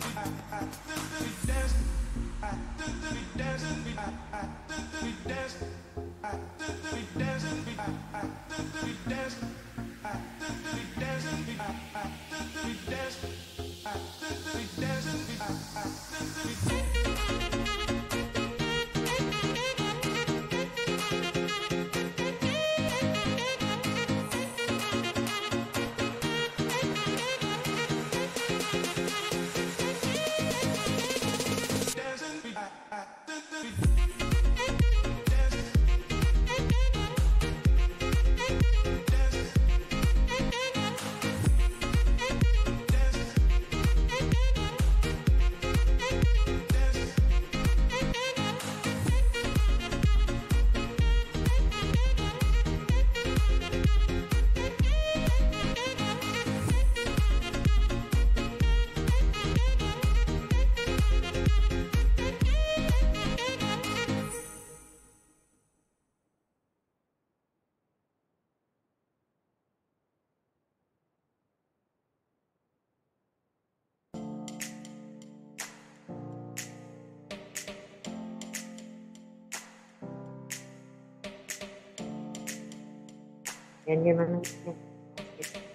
Speaker 10: Yan yung mga